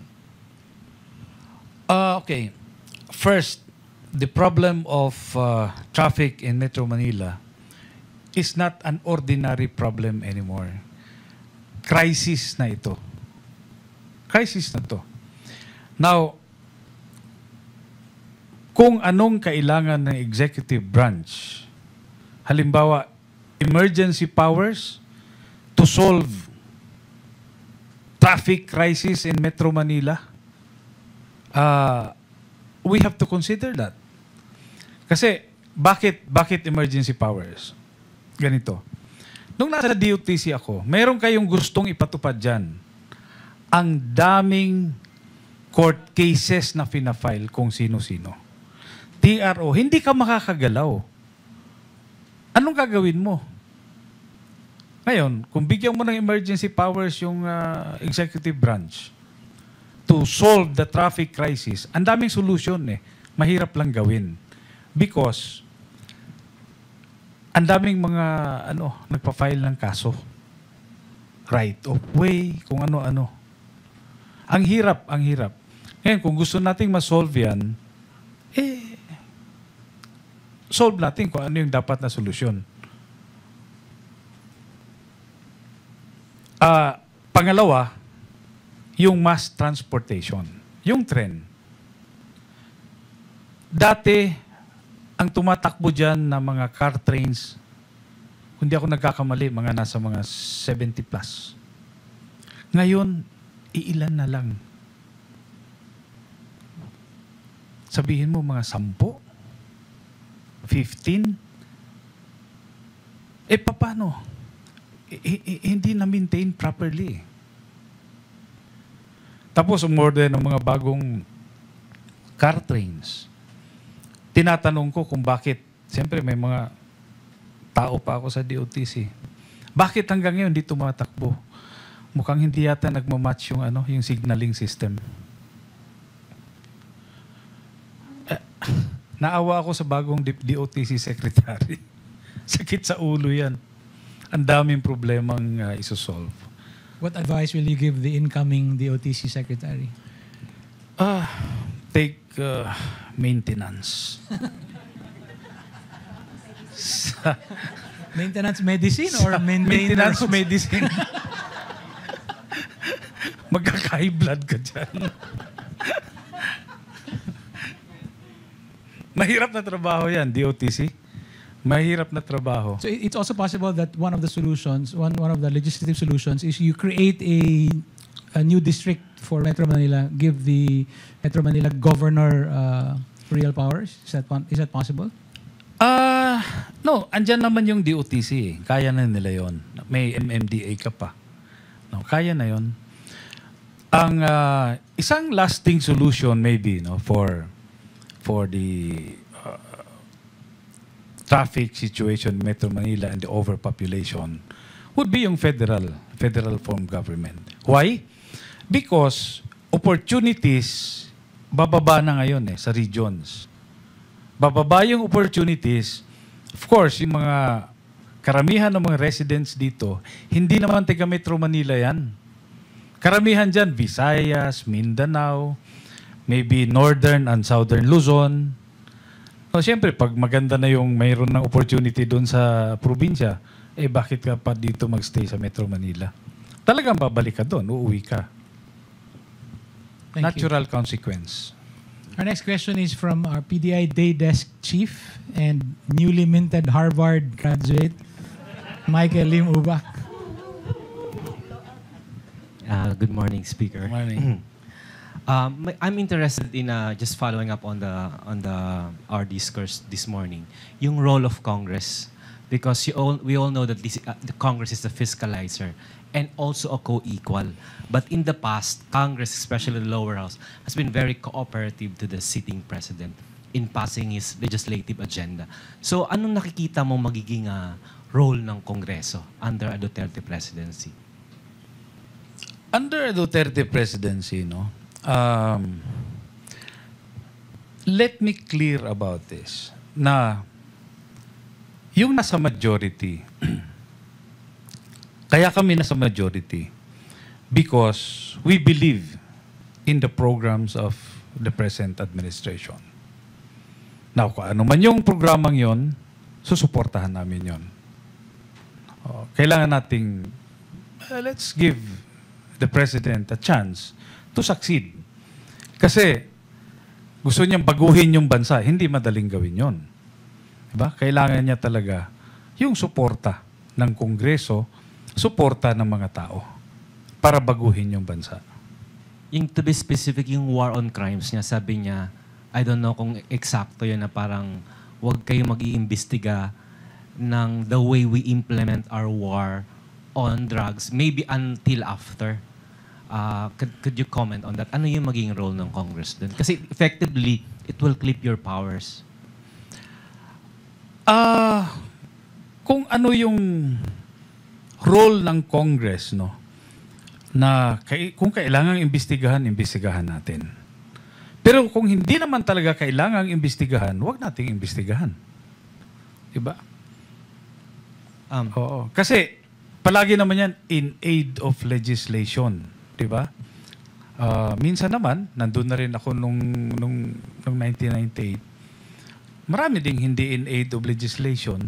Okay. First, the problem of traffic in Metro Manila is not an ordinary problem anymore. Crisis na ito. Crisis na to. Now, kung anong kailangan ng executive branch, halimbawa, emergency powers to solve traffic crisis in Metro Manila, we have to consider that. Kasi, bakit emergency powers? Ganito. Nung nasa DOTC ako, meron kayong gustong ipatupad dyan. Ang daming court cases na fina-file kung sino-sino. TRO, hindi ka makakagalaw. Anong gagawin mo? Ngayon, kung bigyan mo ng emergency powers yung executive branch to solve the traffic crisis, ang daming solusyon eh. Mahirap lang gawin. Because ang daming mga nagpa-file ng kaso. Right of way, kung ano-ano. Ang hirap. Ngayon, kung gusto nating ma-solve yan, solve natin kung ano yung dapat na solusyon. Pangalawa, yung mass transportation. Yung tren. Dati, ang tumatakbo dyan na mga car trains, kung di ako nagkakamali, mga nasa mga 70 plus. Ngayon, iilan na lang. Sabihin mo mga 10, 15. Paano? Hindi na-maintain properly. Tapos, umorder ng mga bagong car trains. Tinatanong ko kung bakit, siyempre may mga tao pa ako sa DOTC. Bakit hanggang ngayon hindi tumatakbo? Mukhang hindi yata nagmamatch yung signaling system. Naawa ako sa bagong DOTC secretary. Sakit sa ulo yan. Ang daming problemang isosolve. What advice will you give the incoming DOTC secretary? Take maintenance. Maintenance medicine or maintenance medicine. Magkaka-high blood ka dyan. Mahirap na trabaho yan, DOTC. Mahirap na trabaho. So it's also possible that one of the solutions, one of the legislative solutions is you create a new district for Metro Manila, give the Metro Manila governor real powers. Is that possible? No, andyan naman yung DOTC. Kaya na nila yon. May MMDA ka pa. No, kaya na yon. Ang isang lasting solution maybe for the traffic situation in Metro Manila and the overpopulation would be yung federal form government. Why? Because opportunities bababa na ngayon sa regions. Bababa yung opportunities. Of course, yung mga karamihan ng mga residents dito, hindi naman taga Metro Manila yan. Karamihan dyan, Visayas, Mindanao, maybe Northern and Southern Luzon. So, siyempre, pag maganda na yung mayroon ng opportunity doon sa probinsya, bakit ka pa dito magstay sa Metro Manila? Talagang babalik ka doon, uuwi ka. Natural consequence. Our next question is from our PDI Day Desk Chief and newly minted Harvard graduate, Michael Lim Ubak. Good morning, Speaker. Morning. I'm interested in just following up on our discourse this morning, yung role of Congress, because we all know that the Congress is the fiscalizer and also a co-equal. But in the past, Congress, especially the lower house, has been very cooperative to the sitting president in passing his legislative agenda. So anong nakikita mo magiging role ng Kongreso under a Duterte presidency? Under a Duterte presidency, let me clear about this, na yung nasa majority, kaya kami nasa majority because we believe in the programs of the present administration. Now, kung ano man yung programang yon, susuportahan namin yon. Kailangan nating, let's give the president a chance to succeed. Kasi gusto niyang baguhin yung bansa, hindi madaling gawin yon. Diba? Kailangan niya talaga yung suporta ng Kongreso, suporta ng mga tao para baguhin yung bansa. Yung to be specific, yung war on crimes niya, sabi niya, I don't know kung eksakto yun na parang huwag kayo mag-iimbestiga ng the way we implement our war on drugs, maybe until after. Could you comment on that? Ano yung magiging role ng Congress dun? Kasi effectively, it will clip your powers. Kung ano yung role ng Congress, na kung kailangang imbestigahan natin. Pero kung hindi naman talaga kailangang imbestigahan, huwag nating imbestigahan. Diba? Oo. Kasi palagi naman yan in aid of legislation. Diba? Minsan naman, nandun na rin ako nung 1998, marami ding hindi in aid of legislation.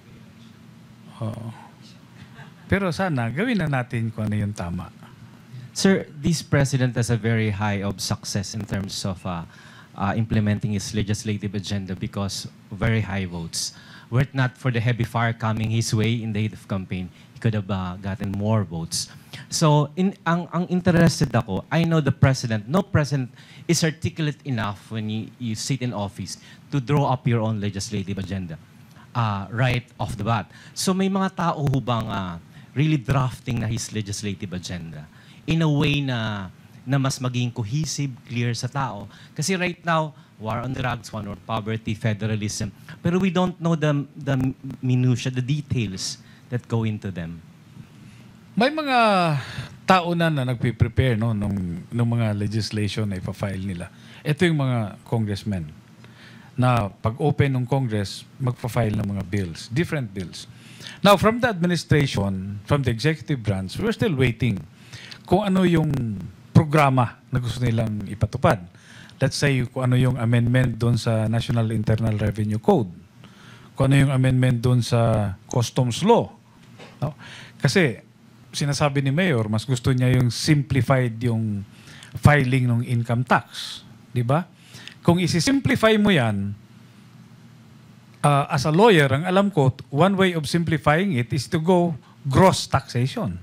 Pero sana, gawin na natin kung ano yung tama. Sir, this president has a very high of success in terms of implementing his legislative agenda because very high votes. Were it not for the heavy fire coming his way in the heat of campaign, he could have gotten more votes. So, ang interested ako, I know no president is articulate enough when you sit in office to draw up your own legislative agenda right off the bat. So, may mga tao hubang really drafting na his legislative agenda in a way na mas maging cohesive, clear sa tao. Kasi right now, war on drugs, war on poverty, federalism, pero we don't know the minutiae, the details that go into them. May mga tao na nagpe-prepare nung mga legislation na ipa-file nila. Ito yung mga congressmen na pag-open ng Congress, magpa-file ng mga bills, different bills. Now, from the administration, from the executive branch, we're still waiting kung ano yung programa na gusto nilang ipatupad. Let's say kung ano yung amendment doon sa National Internal Revenue Code. kung ano yung amendment doon sa customs law. No? Kasi sinasabi ni Mayor, mas gusto niya yung simplified yung filing ng income tax. Di ba? Kung isi-simplify mo yan, as a lawyer, ang alam ko, one way of simplifying it is to go gross taxation.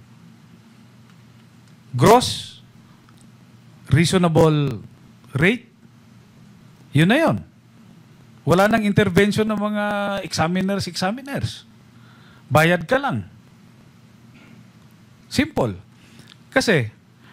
Gross, reasonable rate, yun na yun. Wala nang intervention ng mga examiners. Bayad ka lang. Simple. Kasi,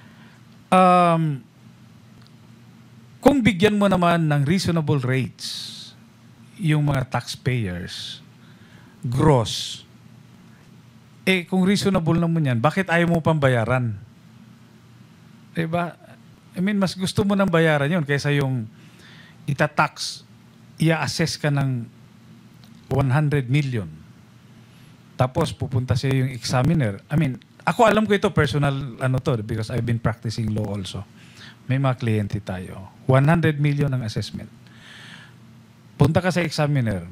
kung bigyan mo naman ng reasonable rates yung mga taxpayers, gross, kung reasonable naman yan, bakit ayaw mo pang bayaran? Diba? I mean, mas gusto mo nang bayaran yun kaysa yung itatax, i-assess ka ng 100 million. Tapos pupunta siya yung examiner. I mean, ako alam ko ito personal because I've been practicing law also. May mga kliyente tayo. 100 million ang assessment. Punta ka sa examiner.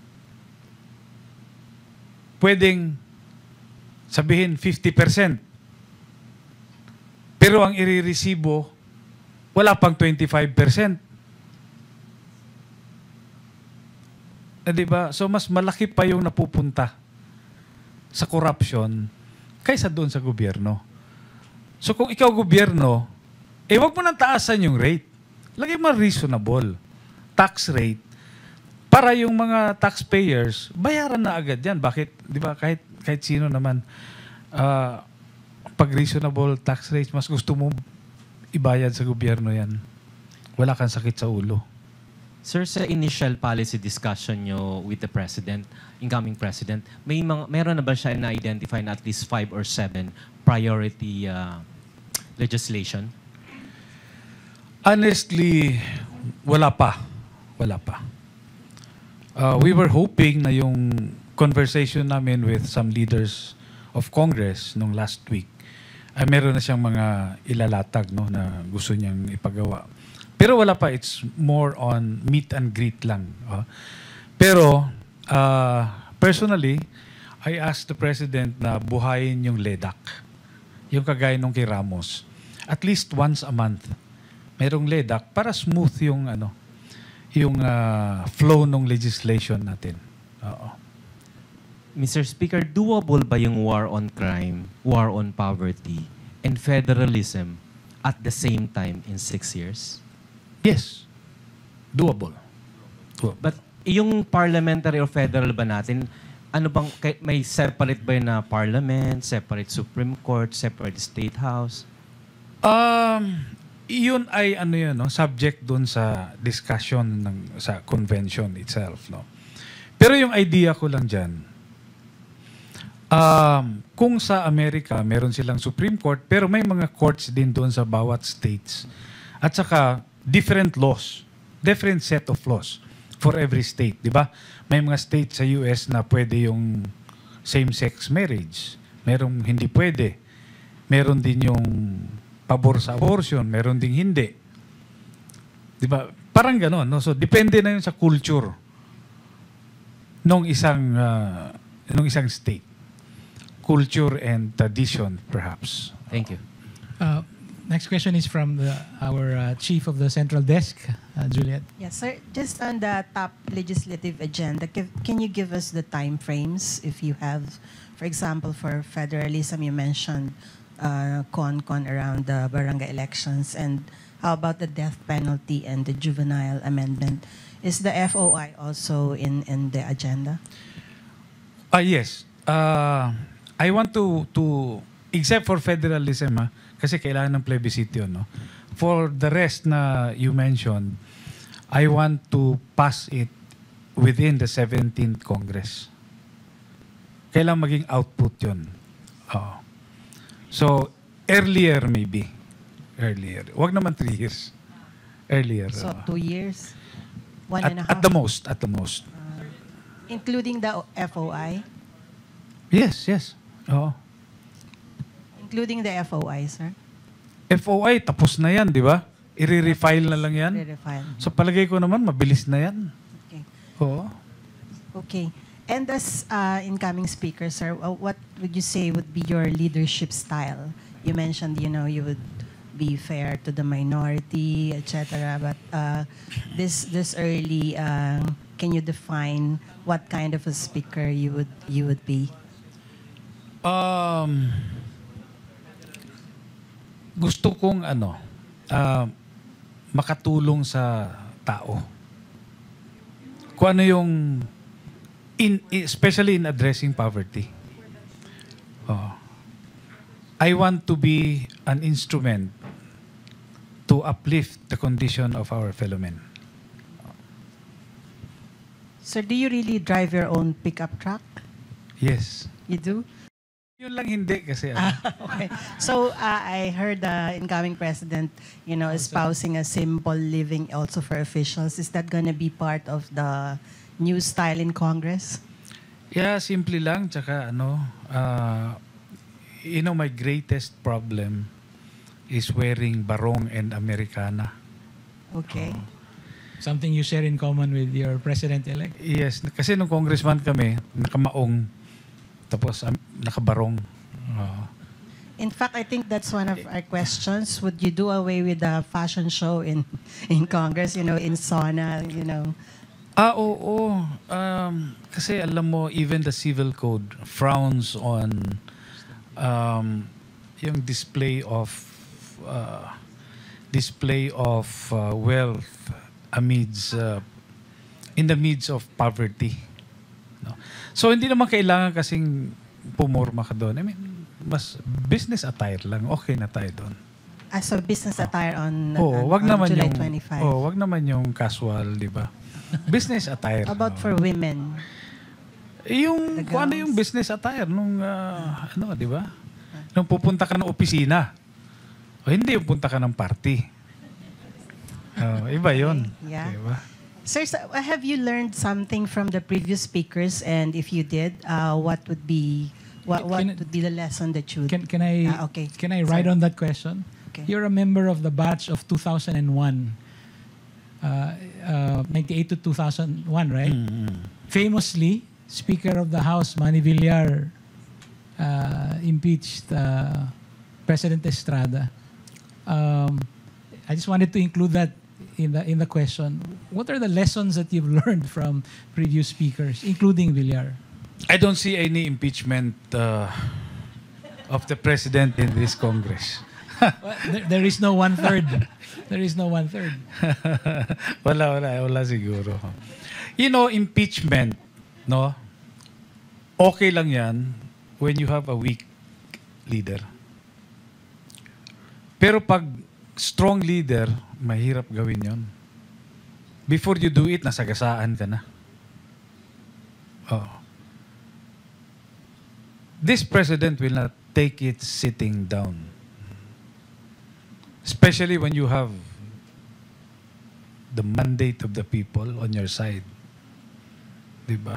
Pwedeng sabihin 50%. Pero ang iriresibo, wala pang 25%. Diba? So mas malaki pa yung napupunta sa corruption kaysa doon sa gobyerno. So kung ikaw gobyerno, wag mo nang taasan yung rate. Lagay mo reasonable tax rate para yung mga taxpayers, bayaran na agad yan. Bakit? Di ba? Kahit sino naman, pag reasonable tax rates, mas gusto mo ibayad sa gobyerno yan. Wala kang sakit sa ulo. Sir, sa initial policy discussion nyo with the President, incoming President, meron na ba siya na-identify na at least 5 or 7 priority legislation? Honestly, wala pa. Wala pa. We were hoping na yung conversation namin with some leaders of Congress nung last week, meron na siyang mga ilalatag na gusto niyang ipagawa. Pero wala pa. It's more on meet and greet lang. Pero, personally, I asked the President na buhayin yung LEDAC. Yung kagaya nung kay Ramos. At least once a month, merong LEDAC para smooth yung flow ng legislation natin. Mr. Speaker, doable ba yung war on crime, war on poverty, and federalism at the same time in 6 years? Yes. Doable. But yung parliamentary or federal ba natin, ano bang, may separate ba yun na parliament, separate Supreme Court, separate State House? Yun ay subject dun sa discussion sa convention itself. Pero yung idea ko lang dyan, kung sa Amerika, meron silang Supreme Court, pero may mga courts din doon sa bawat states. At saka, different laws, different set of laws for every state. Di ba? May mga states sa US na pwede yung same-sex marriage. Merong hindi pwede. Meron din yung pabor sa abortion, meron ding hindi. Di ba? Parang gano'n. No? So, depende na yun sa culture nung isang state. Culture and tradition, perhaps. Thank you. Next question is from our chief of the Central Desk, Juliet. Yes, sir. Just on the top legislative agenda, can you give us the time frames if you have, for example, for federalism, you mentioned con around the barangay elections, and how about the death penalty and the juvenile amendment? Is the FOI also in the agenda? Yes. I want to except for federalism, kasi kailangan ng plebiscito, no? For the rest na you mentioned, I want to pass it within the 17th Congress. Kailangan maging output yun. So, earlier maybe. Earlier. Wag naman 3 years. Earlier. So, 2 years? 1.5? At the most. At the most. Including the FOI? Yes, yes. Oo. Including the FOI, sir? FOI, tapos na yan, di ba? I-refile na lang yan. I-refile. So palagay ko naman, mabilis na yan. Okay. Oo. Okay. And as incoming speaker, sir, what would you say would be your leadership style? You mentioned, you would be fair to the minority, etc. But this early, can you define what kind of a speaker you would be? Gusto kong makatulong sa tao. Kung ano yung especially in addressing poverty. I want to be an instrument to uplift the condition of our fellow men. Sir, do you really drive your own pickup truck? Yes. You do? Yun lang hindi kasi. Okay. So I heard the incoming president, espousing a simple living also for officials. Is that going to be part of the new style in Congress? Yeah, simple lang. Tsaka my greatest problem is wearing barong and Americana. Okay. Something you share in common with your president-elect? Yes. Kasi nung congressman kami, nakamaong, tapos nakabarong. In fact, I think that's one of our questions. Would you do away with the fashion show in Congress, in sauna, Oo. Kasi alam mo, even the civil code frowns on yung display of wealth in the midst of poverty. No? So hindi naman kailangan kasing pumorma ka doon. I mean, mas business attire lang. Okay na tayo doon. As a business attire on July July 25. Wag naman yung casual, di ba? Business attire. About for women? Kung ano yung business attire nung, di ba? Nung pupunta ka ng opisina. O hindi yung punta ka ng party. Iba yun. Yeah. Diba? Sir, have you learned something from the previous speakers? And if you did, what would be the lesson that you... Can I ride on that question? Okay. You're a member of the batch of 2001. 98 to 2001, right? Famously, Speaker of the House, Manny Villar, impeached President Estrada. I just wanted to include that in the question. What are the lessons that you've learned from previous speakers, including Villar? I don't see any impeachment of the president in this Congress. Well, there is no one-third. There is no one-third. Wala siguro. Impeachment, no? Okay lang yan when you have a weak leader. Pero pag strong leader, mahirap gawin yon. Before you do it, nasagasaan ka na. This president will not take it sitting down. Especially when you have the mandate of the people on your side. Diba?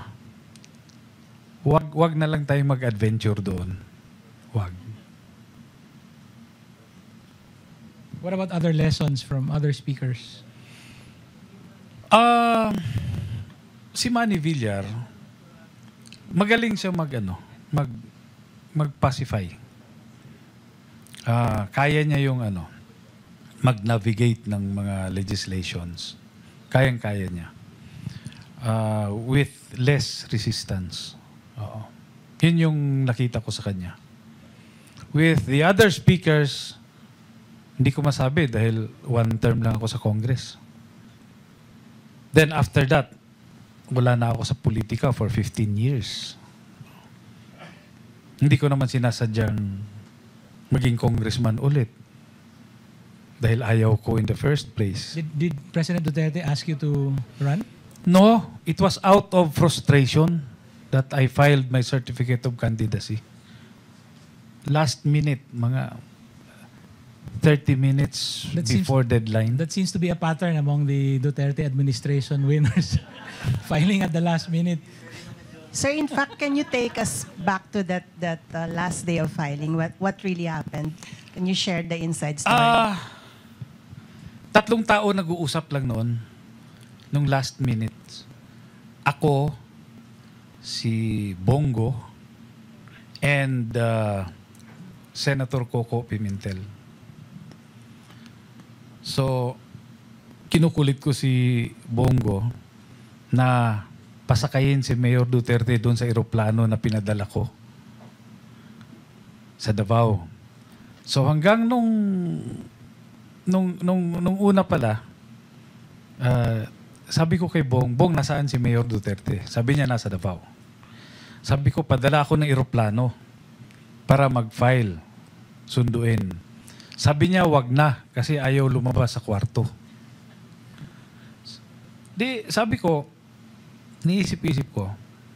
Wag na lang tayo mag-adventure doon. Wag. What about other lessons from other speakers? Si Manny Villar, magaling siya mag-pacify. Kaya niya yung mag-navigate ng mga legislations. Kayang-kaya niya. With less resistance. Yun yung nakita ko sa kanya. With the other speakers, hindi ko masabi dahil one term lang ako sa Congress. Then after that, wala na ako sa politika for 15 years. Hindi ko naman sinasadyang maging congressman ulit. Dahil ayaw ko in the first place. Did President Duterte ask you to run? No, it was out of frustration that I filed my certificate of candidacy. Last minute, mga 30 minutes before deadline. That seems to be a pattern among the Duterte administration winners. Filing at the last minute. Sir, in fact, can you take us back to that last day of filing? What really happened? Can you share the inside story? 3 tao nag-uusap lang noon, nung last minute. Ako, si Bongo, and Senator Coco Pimentel. So, kinukulit ko si Bongo na pasakayin si Mayor Duterte doon sa eroplano na pinadala ko sa Davao. So hanggang nung una pala, sabi ko kay Bong, nasaan si Mayor Duterte? Sabi niya nasa Davao. Sabi ko, padala ako ng eroplano para mag-file, sunduin. Sabi niya, wag na kasi ayaw lumabas sa kwarto. Sabi ko, niisip-isip ko,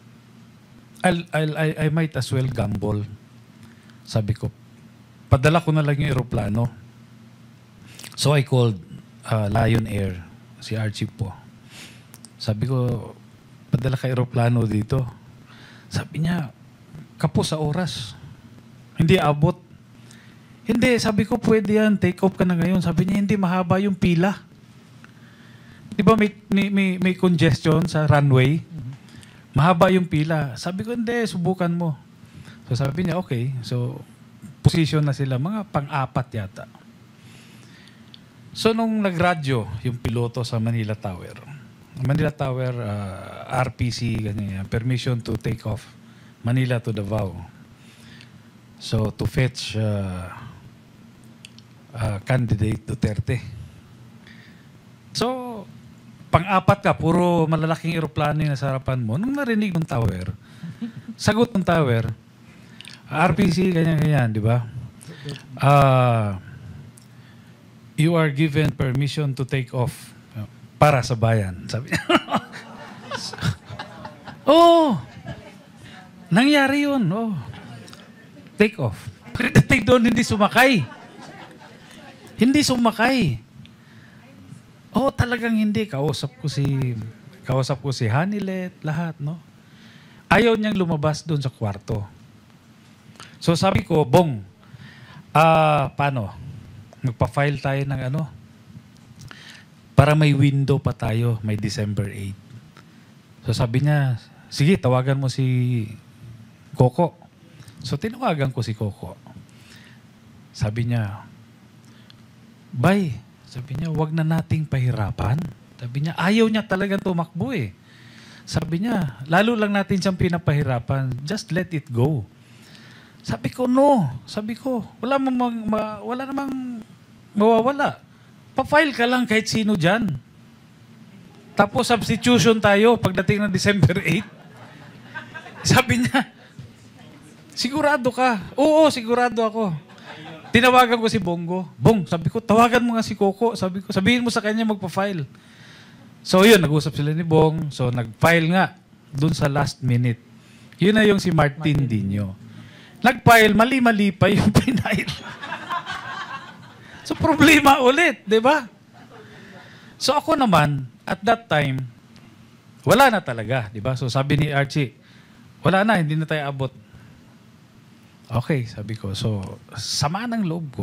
I might as well gamble. Sabi ko, padala ko na lang yung eroplano. So I called Lion Air, si Archie po. Sabi ko, padala ka eroplano dito. Sabi niya, kapos sa oras. Hindi abot. Hindi, sabi ko, pwede yan. Take off ka na ngayon. Sabi niya, hindi, mahaba yung pila. Di ba may congestion sa runway? Mahaba yung pila. Sabi ko, hindi, subukan mo. So sabi niya, okay. So, position na sila. Mga pang-apat yata. So, nung nagradyo yung piloto sa Manila Tower, RPC, ganyan, permission to take off Manila to Davao. So, to fetch candidate Duterte. So, pang-apat ka, puro malalaking eroplano yung nasa harapan mo. Nung narinig ng tower, sagot ng tower, RPC, ganyan-ganyan, di ba? You are given permission to take off para sa bayan. Sabi niya. Nangyari yun. Take off. Pagdating doon, hindi sumakay. Hindi sumakay. Talagang hindi. Kausap ko si Hanilet, lahat, no? Ayaw niyang lumabas doon sa kwarto. So sabi ko, Bong, paano? Magpa-file tayo ng para may window pa tayo, may December 8. So sabi niya, sige, tawagan mo si Coco. So tinawagan ko si Coco. Sabi niya, Bay, sabi niya, wag na nating pahirapan. Sabi niya, ayaw niya talagang tumakbo eh. Sabi niya, lalo lang natin siyang pinapahirapan. Just let it go. Sabi ko, no. Sabi ko, wala namang mawawala. Pa-file ka lang kahit sino dyan. Tapos substitution tayo pagdating ng December 8. Sabi niya, sigurado ka? Oo, sigurado ako. Tinawagan ko si Bongo. Bong, sabi ko, tawagan mo nga si Coco. Sabi ko, sabihin mo sa kanya magpa-file. So yun, nag-usap sila ni Bong. So nag-file nga dun sa last minute. Yun na yung si Martin Dino. Nag-file, mali-mali pa yung pinail. So problema ulit, di ba? So ako naman, at that time, wala na talaga, di ba? So sabi ni Archie, wala na, hindi na tayo abot. Okay, sabi ko. So, sama ng loob ko.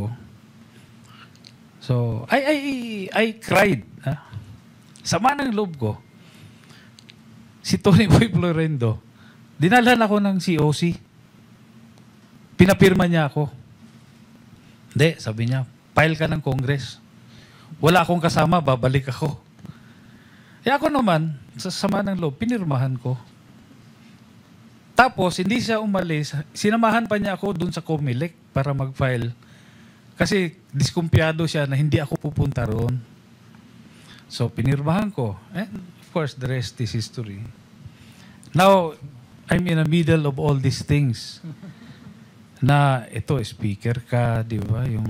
So, I cried. Sama ng loob ko. Si Tony Boy Florendo, dinalhan ako ng COC. Pinapirma niya ako. Hindi, sabi niya, file ka ng Congress. Wala akong kasama, babalik ako. Ako naman, sa sama ng loob, pinirmahan ko. Tapos, hindi siya umalis. Sinamahan pa niya ako dun sa Comelec para mag-file. Kasi diskumpiyado siya na hindi ako pupunta roon. So, pinirmahan ko. And of course, the rest is history. Now, I'm in the middle of all these things. Na ito, speaker ka, di ba? Yung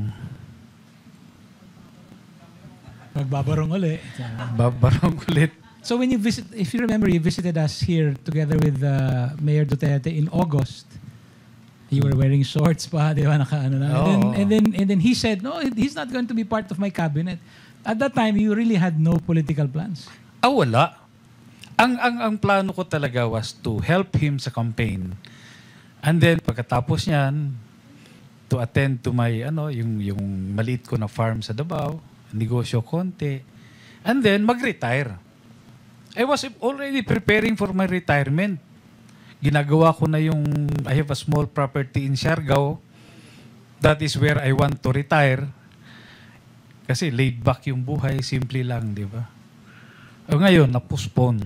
magbabarong ulit. Babarong ulit. So when you visit, if you remember, you visited us here together with Mayor Duterte in August. You were wearing shorts pa, di ba? Naka-ano na. And then he said, no, he's not going to be part of my cabinet. At that time, you really had no political plans. Wala. Ang plano ko talaga was to help him sa campaign. And then, pagkatapos niyan, to attend to my, yung maliit ko na farm sa Davao, negosyo konti, and then mag-retire. I was already preparing for my retirement. ginagawa ko na yung, I have a small property in Siargao. That is where I want to retire. Kasi laid back yung buhay, simple lang, di ba? Ngayon, na-postpone.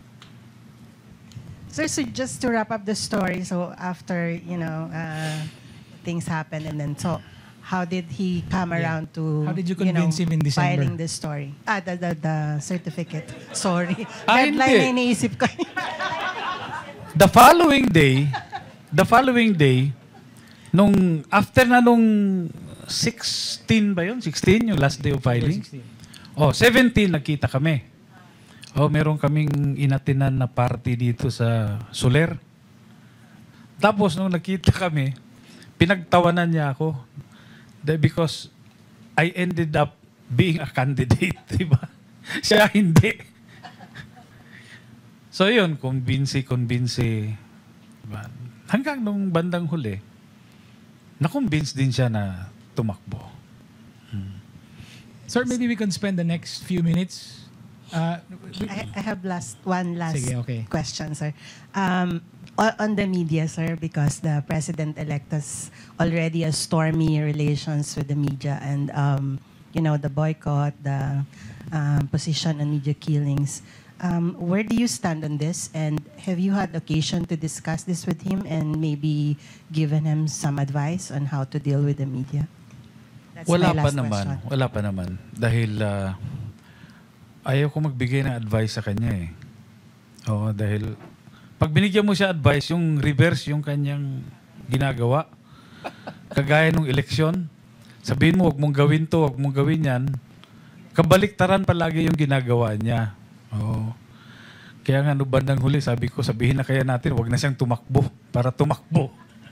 Sir, so just to wrap up the story, so after, things happened, and then so how did he come around to, How did you convince him in December? filing the story? The certificate. Sorry. Hindi. Deadline na iniisip ko. The following day, after na nung 16 ba yun? 16 yung last day of filing? 17 nagkita kami. Meron kaming inatinan na party dito sa Soler. Tapos nung nakita kami, pinagtawanan niya ako. Because I ended up being a candidate, di ba? Siya hindi. So yun, convince. Diba? Hanggang nung bandang huli, na-convince din siya na tumakbo. Sir, maybe we can spend the next few minutes. I have one last Sige, okay. question, sir. On the media, sir, because the president-elect has already a stormy relations with the media and, the boycott, the position on media killings. Where do you stand on this? And have you had occasion to discuss this with him and maybe given him some advice on how to deal with the media? That's Wala my pa last question. Wala pa naman. Dahil ayaw ko magbigay ng advice sa kanya eh. Oo, dahil pag binigyan mo siya advice, yung reverse yung kanyang ginagawa. Kagaya nung eleksyon, sabihin mo, wag mong gawin to, wag mong gawin yan. Kabaliktaran palagi yung ginagawa niya. Oo. Kaya nga, bandang huli, sabi ko, sabihin na kaya natin, wag na siyang tumakbo para tumakbo.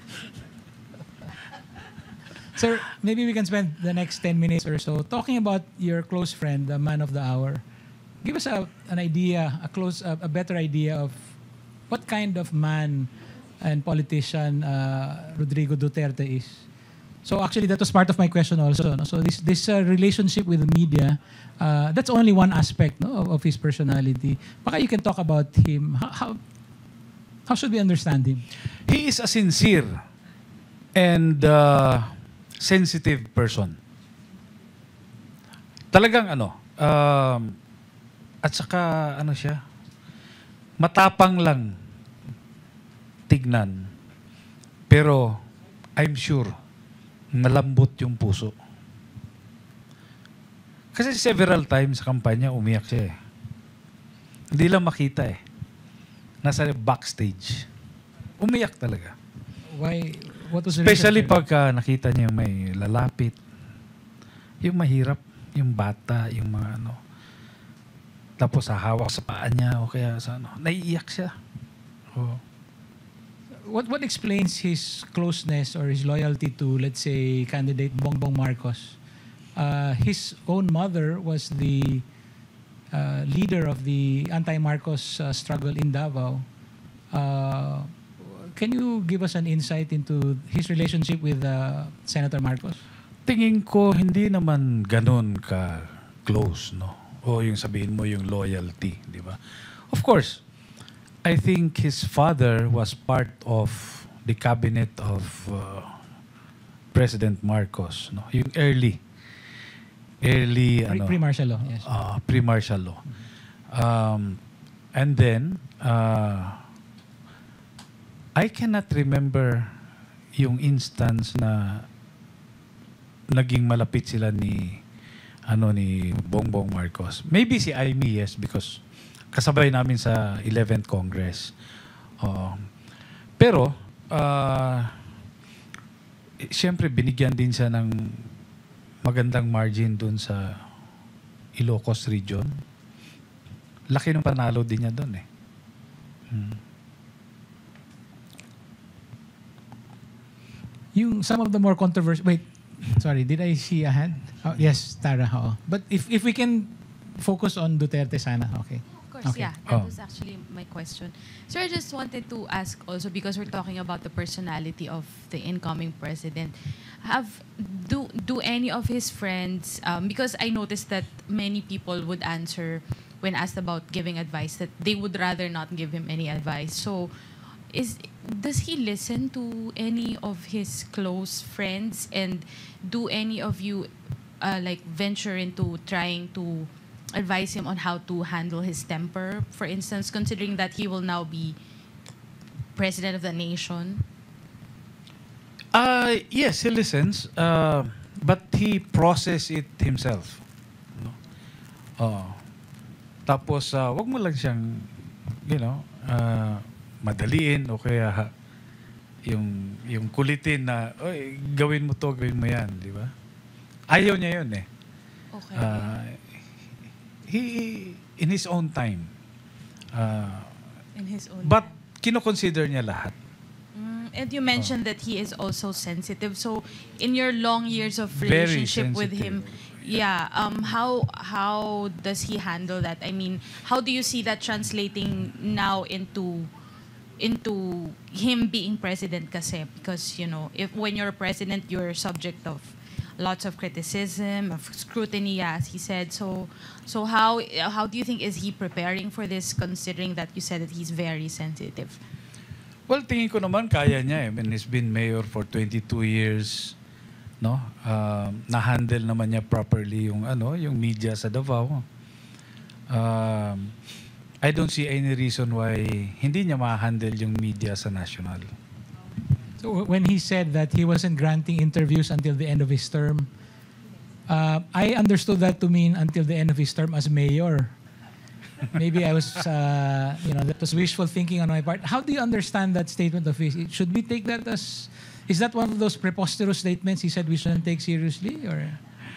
Sir, maybe we can spend the next 10 minutes or so talking about your close friend, the man of the hour. Give us an idea, a better idea of what kind of man and politician Rodrigo Duterte is. So actually, that was part of my question also. No? So this relationship with the media, that's only one aspect of his personality. Baka you can talk about him. How should we understand him? He is a sincere and sensitive person. Talagang at saka siya, matapang lang tignan. Pero I'm sure malambot yung puso. Kasi several times sa kampanya umiyak siya eh. Hindi lang makita eh. Nasa backstage. Umiyak talaga. Why? What was the Especially reason? pagka nakita niya yung may lalapit. Yung mahirap, yung bata, yung mga Tapos hahawak sa paa niya o kaya sa naiiyak siya. Oh. What explains his closeness or his loyalty to, let's say, candidate Bongbong Marcos? His own mother was the leader of the anti-Marcos struggle in Davao. Can you give us an insight into his relationship with Senator Marcos? Tingin ko hindi naman ganun ka close, no? O yung sabihin mo yung loyalty, di ba? Of course, I think his father was part of the cabinet of President Marcos, no? Yung early Pre-martial law, yes. Pre-martial law. And then I cannot remember yung instance na naging malapit sila ni Bongbong Marcos. Maybe si Amy, yes, because kasabay namin sa 11th Congress. Pero siyempre binigyan din siya ng magandang margin dun sa Ilocos region. Laki ng panalo din niya dun eh. Yung some of the more controversial. Wait, sorry, did I see a hand? Oh, yes, Tara. But if we can focus on Duterte, sana. Okay. Of course, yeah. That was actually my question. Sir, I just wanted to ask also, because we're talking about the personality of the incoming president. Do any of his friends, because I noticed that many people would answer when asked about giving advice that they would rather not give him any advice. So, does he listen to any of his close friends, and do any of you like venture into trying to advise him on how to handle his temper, for instance, considering that he will now be president of the nation? Yes, he listens, but he processes it himself. No? Tapos, wag mo lang siyang, madaliin o kaya yung kulitin na, oy, gawin mo to, gawin mo yan, di ba? Ayaw niya yun eh. Okay. He, in his own time. In his own But, kino-consider niya lahat. And you mentioned that he is also sensitive. So, in your long years of Very relationship with sensitive. him, how does he handle that? I mean, how do you see that translating now into him being president? Kasi because if when you're president, you're subject of lots of criticism, of scrutiny, as he said. So how do you think is he preparing for this, considering that you said that he's very sensitive? Well, tingin ko naman kaya niya. I mean, he's been mayor for 22 years. No? Na-handle naman niya properly yung media sa Davao. I don't see any reason why hindi niya ma-handle yung media sa national. So when he said that he wasn't granting interviews until the end of his term, I understood that to mean until the end of his term as mayor. Maybe I was, that was wishful thinking on my part. How do you understand that statement of his? Should we take that as, is that one of those preposterous statements he said we shouldn't take seriously? Or?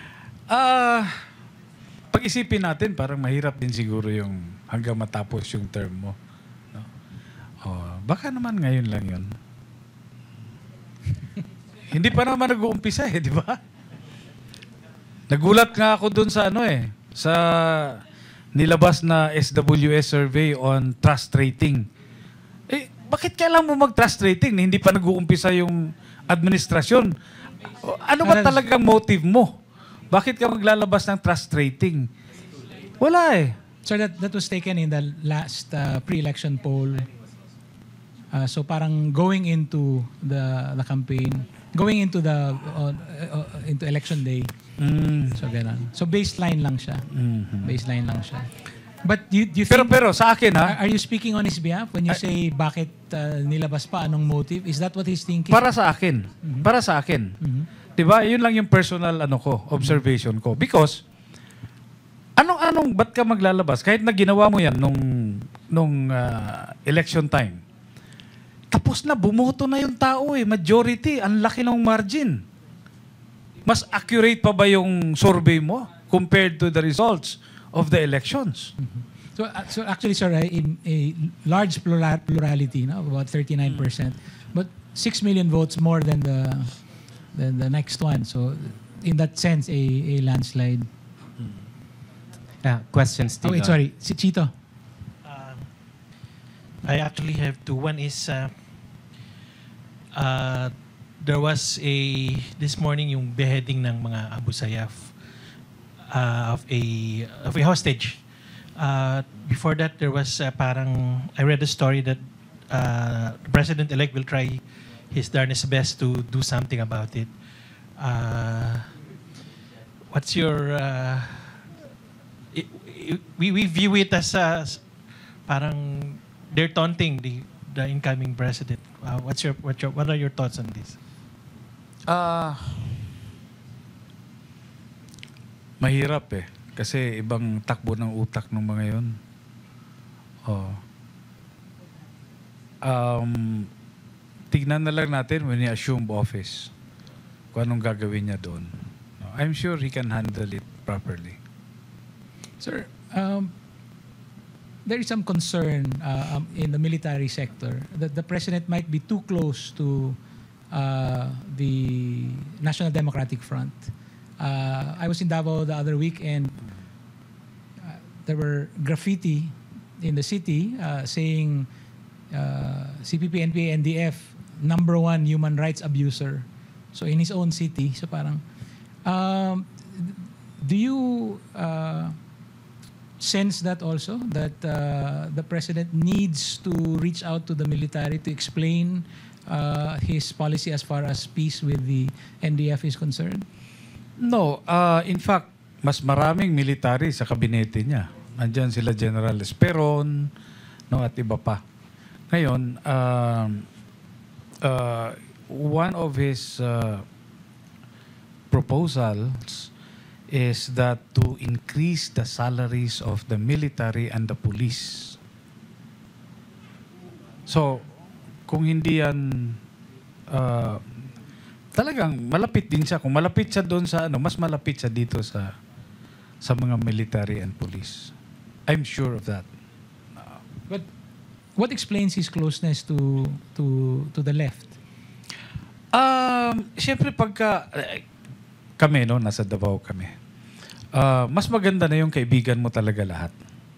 Pag-isipin natin, parang mahirap din siguro yung hanggang matapos yung term mo. No? Baka naman ngayon lang yun. Hindi pa naman nag-uumpisa di ba? Nagulat nga ako dun sa sa nilabas na SWS survey on trust rating. Bakit kailangan mo mag-trust rating? Hindi pa nag-uumpisa yung administrasyon. Ano ba talagang motive mo? Bakit ka maglalabas ng trust rating? Wala So that was taken in the last pre-election poll. So parang going into the campaign, going into the into election day. So ganun. So baseline lang siya. Baseline lang siya. But do you think, pero sa akin are you speaking on his behalf when you say bakit nilabas pa, anong motive? Is that what he's thinking? Para sa akin. Para sa akin. 'Di ba? 'Yun lang yung personal observation ko. Because ba't ka maglalabas kahit na ginawa mo 'yan nung election time. Tapos na bumoto na yung tao majority, ang laki ng margin. Mas accurate pa ba yung survey mo compared to the results of the elections? So actually, sir, a large plurality, about 39%, but 6 million votes more than the next one. So in that sense, a landslide. Questions. Oh, wait, sorry, si Chito. I actually have two. One is there was this morning yung beheading ng mga Abu Sayyaf of a hostage. Before that, there was I read a story that the president-elect will try his darnest best to do something about it. What's your we view it as parang they're taunting the incoming president. What are your thoughts on this? Mahirap kasi ibang takbo ng utak ng mga 'yon. Tignan na lang natin when he assumed office kung anong gagawin niya doon. I'm sure he can handle it properly. Sir, there is some concern in the military sector that the president might be too close to the National Democratic Front. I was in Davao the other week and there were graffiti in the city saying CPP, NPA, NDF, #1 human rights abuser. So in his own city. So parang, do you sense that also, that the president needs to reach out to the military to explain his policy as far as peace with the NDF is concerned? No, in fact, mas maraming military sa kabinete niya. Nandyan sila General Esperon, no, at iba pa. Ngayon, one of his proposals is that to increase the salaries of the military and the police. So, kung hindi yan talagang malapit din siya. Kung malapit siya doon sa mas malapit siya dito sa mga military and police. I'm sure of that. But what explains his closeness to the left? Siyempre pagka kami, no, nasa Davao kami. Mas maganda na yung kaibigan mo talaga lahat.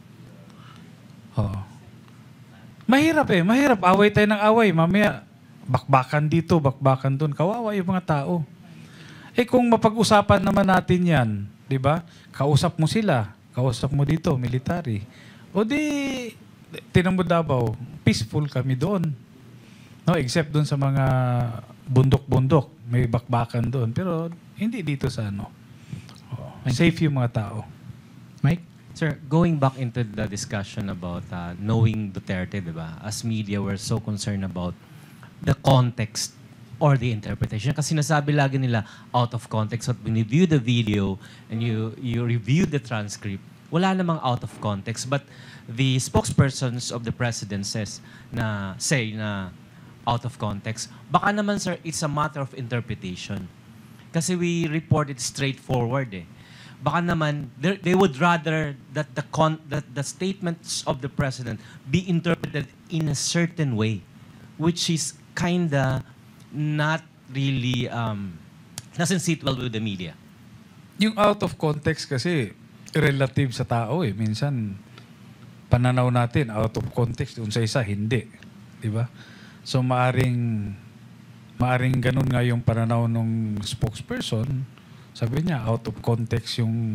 Mahirap mahirap. Away tayo ng away. Mamaya, bakbakan dito, bakbakan doon. Kawawa yung mga tao. Kung mapag-usapan naman natin yan, di ba? Kausap mo sila. Kausap mo dito, military. O di, tinan mo Davao, peaceful kami doon. No, except doon sa mga bundok-bundok. May bakbakan doon. Pero hindi dito sa safe yung mga tao. Mike? Sir, going back into the discussion about knowing Duterte, diba? As media, we're so concerned about the context or the interpretation. Kasi sinasabi lagi nila out of context. But when you view the video and you review the transcript, wala namang out of context. But the spokespersons of the president say na out of context. Baka naman, sir, it's a matter of interpretation. Kasi we report it straightforward Baka naman, they would rather that the statements of the president be interpreted in a certain way, which is kinda not really doesn't sit well with the media. Yung out of context kasi relative sa tao Minsan pananaw natin out of context, yung sa isa hindi, 'di ba? So maaring ganun nga yung pananaw ng spokesperson. Sabi niya out of context yung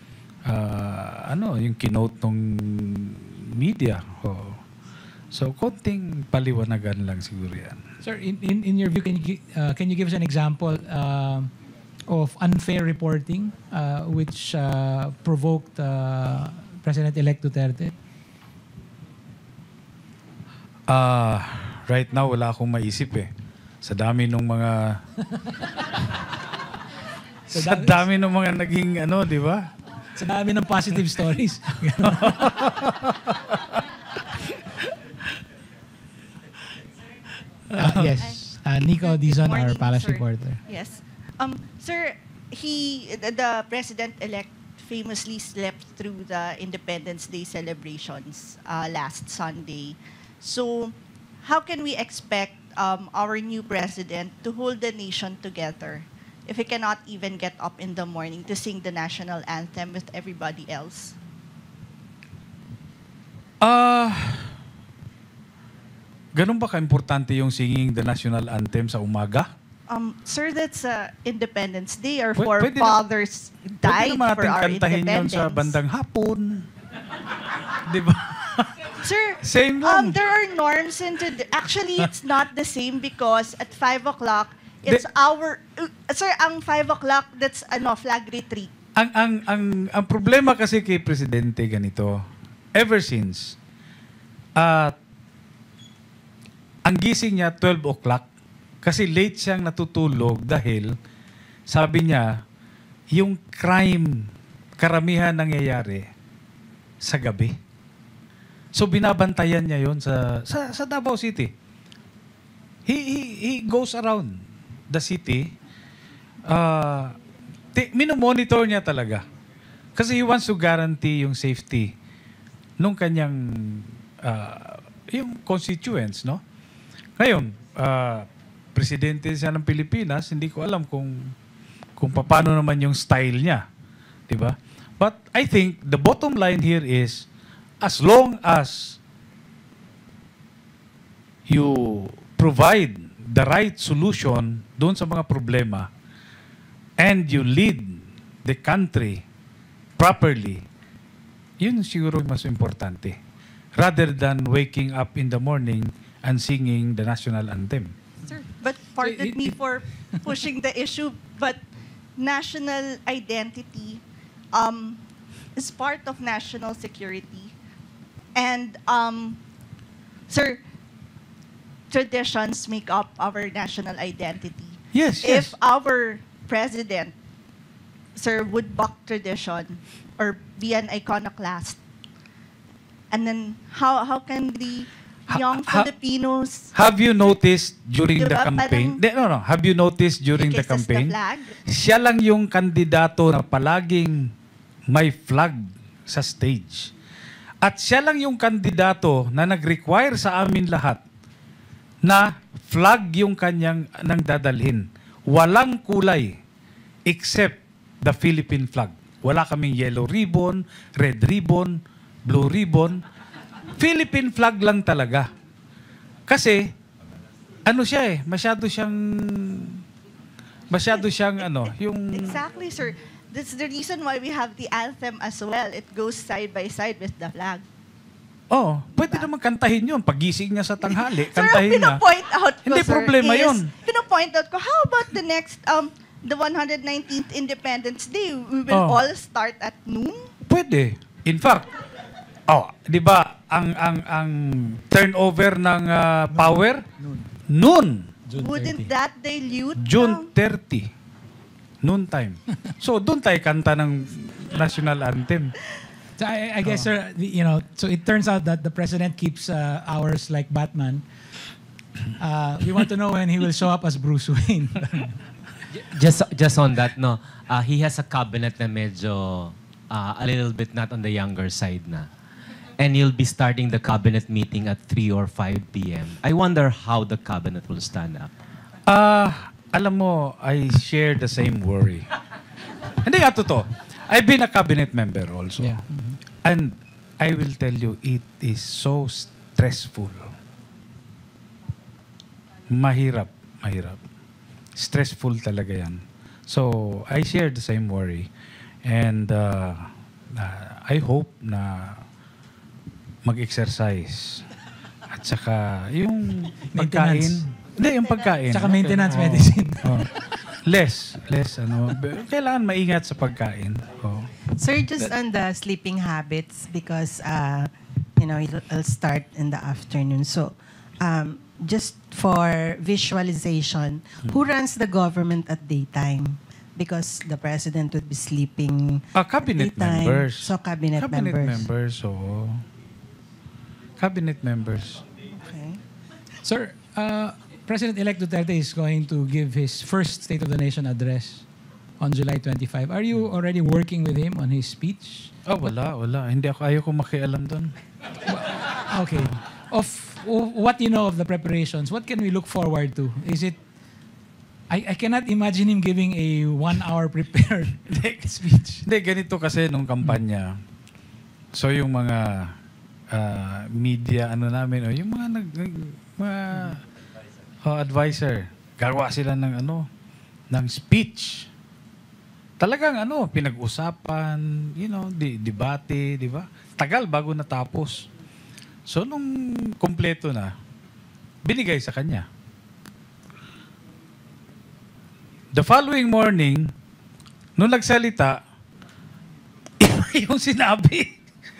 yung kinote ng media. So konting paliwanagan lang siguro yan. Sir, in your view, can you give us an example of unfair reporting which provoked President-elect Duterte? Right now, wala akong maisip Sa dami ng mga... sa dami ng mga naging di ba? Sa dami ng positive stories. Yes. Nico Dizon, our palace reporter. Yes. Sir, the president-elect famously slept through the Independence Day celebrations last Sunday. So, how can we expect our new president to hold the nation together if he cannot even get up in the morning to sing the national anthem with everybody else? Ganun ba ka-importante yung singing the national anthem sa umaga? Sir, that's Independence Day. Our forefathers died for our independence. Kantahin yun sa bandang hapon. Di ba? Sir, same lang. There are norms actually, it's not the same because at 5 o'clock, it's sir, ang 5 o'clock, that's flag retreat. Ang problema kasi kay Presidente ganito, ever since, ang gising niya 12 o'clock kasi late siyang natutulog dahil sabi niya, yung crime, karamihan nangyayari sa gabi. So binabantayan niya yon sa Davao City. He goes around the city. Minomonitor niya talaga. Kasi he wants to guarantee yung safety nung kanyang yung constituents, no? Ngayon, presidente siya ng Pilipinas, hindi ko alam kung paano naman yung style niya. Diba? But I think the bottom line here is, as long as you provide the right solution doon sa mga problema and you lead the country properly, Yun siguro mas importante. Rather than waking up in the morning and singing the national anthem. Sir, but pardon me for pushing the issue, but national identity is part of national security. And, sir, traditions make up our national identity. Yes, If our president, sir, would buck tradition or be an iconoclast, and then how can the young Filipinos Have you noticed during the Diba, campaign? parang- No. Have you noticed during the kisses the campaign? flag? Siya lang yung kandidato na palaging may flag sa stage. At siya lang yung kandidato na nag-require sa amin lahat na flag yung kanyang nang dadalhin. Walang kulay except the Philippine flag. Wala kaming yellow ribbon, red ribbon, blue ribbon. Philippine flag lang talaga. Kasi, ano siya masyado siyang yung... Exactly, sir. That's the reason why we have the anthem as well. It goes side by side with the flag. Oh, pwede naman kantahin yun. Pagising niya sa tanghali, Sir, kantahin niya. pinapoint out ko, Hindi sir, problema is, yun. Pinapoint out ko, how about the next, the 119th Independence Day? We will Oh. all start at noon? Pwede. In fact, di ba, ang turnover ng power? Noon. Wouldn't that dilute? June 30. Noon time. So, doon tayo kanta ng national anthem. So I guess, sir, so it turns out that the president keeps hours like Batman. We want to know when he will show up as Bruce Wayne. Just on that, no, he has a cabinet na medyo a little bit not on the younger side na. And he'll be starting the cabinet meeting at 3 or 5 p.m. I wonder how the cabinet will stand up. Alam mo, I share the same worry. Hindi nga totoo. I've been a cabinet member also. Yeah. And I will tell you, it is so stressful. Mahirap. Stressful talaga yan. So, I share the same worry. And I hope na mag-exercise. At saka, yung pagkain. Hindi, yung pagkain. Tsaka maintenance medicine. Less. Kailangan maingat sa pagkain. Sir, just on the sleeping habits, because, it'll start in the afternoon. So, just for visualization, who runs the government at daytime? Because the president would be sleeping cabinet daytime. members. So, cabinet members. Cabinet members. Okay. Sir, President-elect Duterte is going to give his first State of the Nation address on July 25. Are you already working with him on his speech? Wala. Hindi ayoko makialam doon. Okay. Of what you know of the preparations, what can we look forward to? Is it... I cannot imagine him giving a 1-hour prepared speech. Hindi, ganito kasi nung kampanya. So yung mga media, namin, yung mga advisor, gagawa sila ng speech. Talagang pinag-usapan, debate, di ba? Tagal bago natapos. So nung kompleto na, binigay sa kanya. The following morning, nung nagsalita, yung sinabi,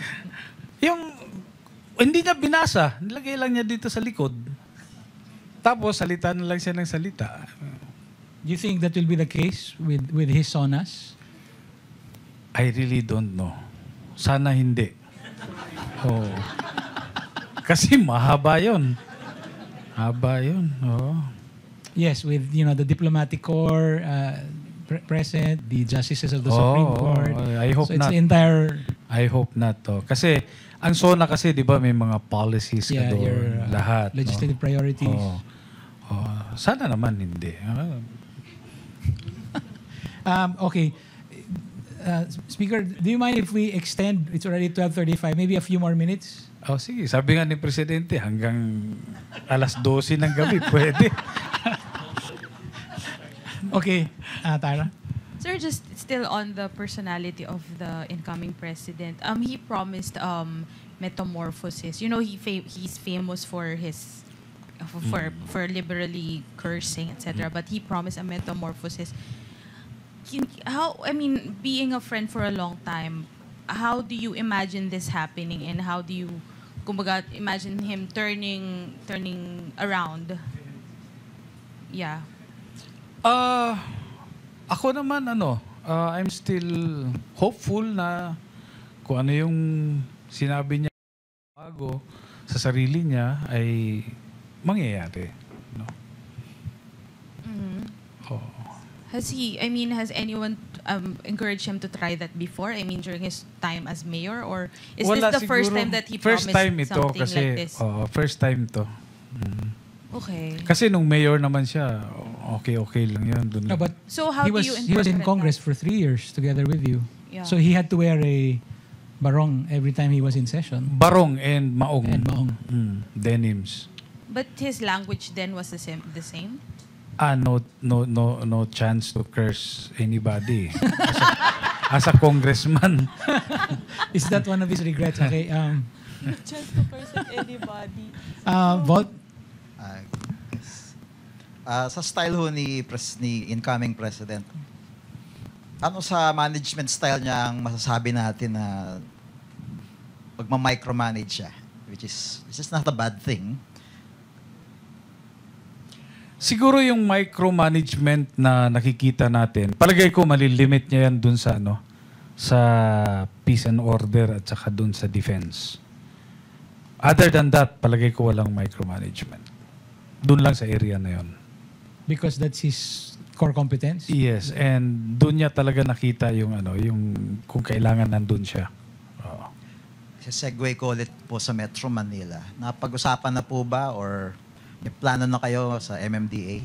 hindi niya binasa, nilagay lang niya dito sa likod. Tapos, salita na lang siya ng salita. Do you think that will be the case with his sonas? I really don't know. Sana hindi. Kasi mahaba yun. Yes, with the diplomatic corps present, the justices of the Supreme Court. I hope so it's not. the entire... I hope not. Kasi, ang SONA kasi, di ba, may mga policies ka doon. your Lahat. legislative priorities. Sana naman hindi. Okay. Speaker, do you mind if we extend, it's already 12:35, maybe a few more minutes? Sige. Sabi nga ni Presidente, hanggang alas 12 ng gabi, pwede. Okay. Tara? Sir, just still still on the personality of the incoming president. He promised metamorphosis. You know, he's famous for his for liberally cursing, etc. But he promised a metamorphosis. Being a friend for a long time, how do you imagine this happening, and how do you, kumbaga, imagine him turning around? Yeah. Ako naman, I'm still hopeful na kung ano yung sinabi niya bago sa sarili niya ay mangyayari. No? Mm-hmm. Oh. Has anyone encouraged him to try that before? During his time as mayor? Or is Wala this the first siguro. time that he promised First time ito something kasi, like this? first time to. Okay. Kasi nung mayor naman siya, okay lang yun. Dun No, lang. but So how he do was, you he was in interpret Congress for 3 years together with you. Yeah. So he had to wear a barong every time he was in session. Barong and maong. And maong. Denims. But his language then was the same? No chance to curse anybody. As a congressman. Is that one of his regrets? Okay. No chance to curse anybody. Volt? Sa style ho ni incoming president, ano sa management style niya ang masasabi natin na magma-micromanage siya, which is not a bad thing. Siguro yung micromanagement na nakikita natin, palagay ko malilimit niya yan dun sa sa peace and order at saka dun sa defense. Other than that, palagay ko walang micromanagement. Dun lang sa area na yon. Because that's his core competence? Yes, and dun niya talaga nakita yung yung kung kailangan nandun siya. Segue ko ulit po sa Metro Manila. Napag-usapan na po ba or may plano na kayo sa MMDA?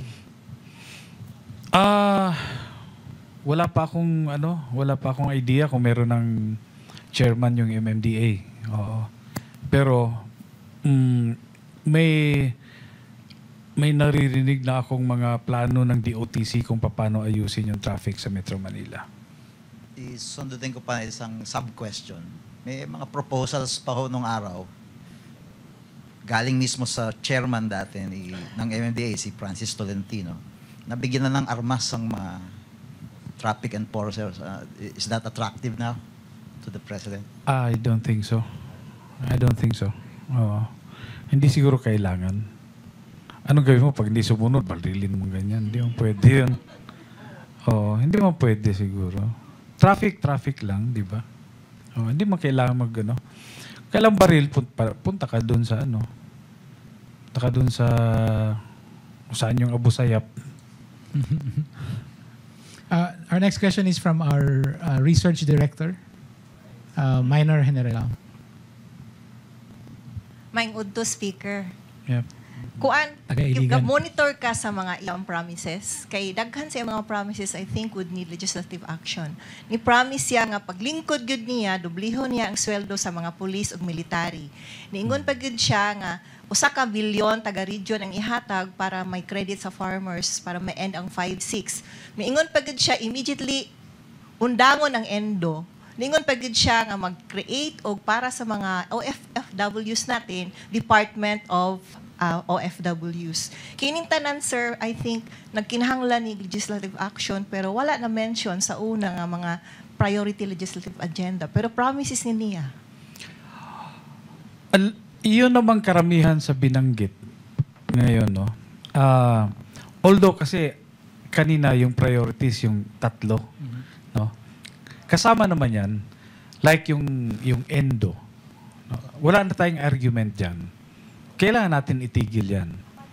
Wala pa akong idea kung meron ng chairman yung MMDA. Oo. Pero may naririnig na akong mga plano ng DOTC kung paano ayusin yung traffic sa Metro Manila. Isundutin ko pa isang sub-question. May mga proposals pa ho nung araw. Galing mismo sa chairman dati ng MMDA, si Francis Tolentino. Nabigyan na ng armas ang mga traffic enforcers. Is that attractive now to the president? I don't think so. Oo. Hindi siguro kailangan. Anong gawin mo pag hindi sumunod? Barilin mo ganyan. Hindi mo pwede yun. Hindi mo pwede siguro. Traffic lang, di ba? Hindi mo kailangan kailang baril, punta ka doon sa punta ka doon sa kung saan yung Abu Sayyaf. Our next question is from our research director, Minor General. Maing udto speaker. Yep. Kuan, Taga-iligan. monitor ka sa mga iyang promises. Kay daghan sa iyang mga promises, I think would need legislative action. Ni promise siya nga paglingkod gud niya, dubliho niya ang sweldo sa mga pulis ug military. Niingon pa gud siya nga usa ka bilyon taga region ang ihatag para may credit sa farmers para ma-end ang 5-6. Niingon pa gud siya immediately undangon ang endo. Ningon pa gud siya nga mag-create og para sa mga OFWs natin, Department of OFWs. Kining tanan, sir, I think nagkinahanglan ni legislative action pero wala na mention sa una nga mga priority legislative agenda. Pero promises ni niya. Iyon namang karamihan sa binanggit ngayon, no? Although kasi kanina yung priorities yung tatlo, no? Kasama naman yan, like yung endo. No? Wala na tayong argument dyan. Kailangan natin itigil yan.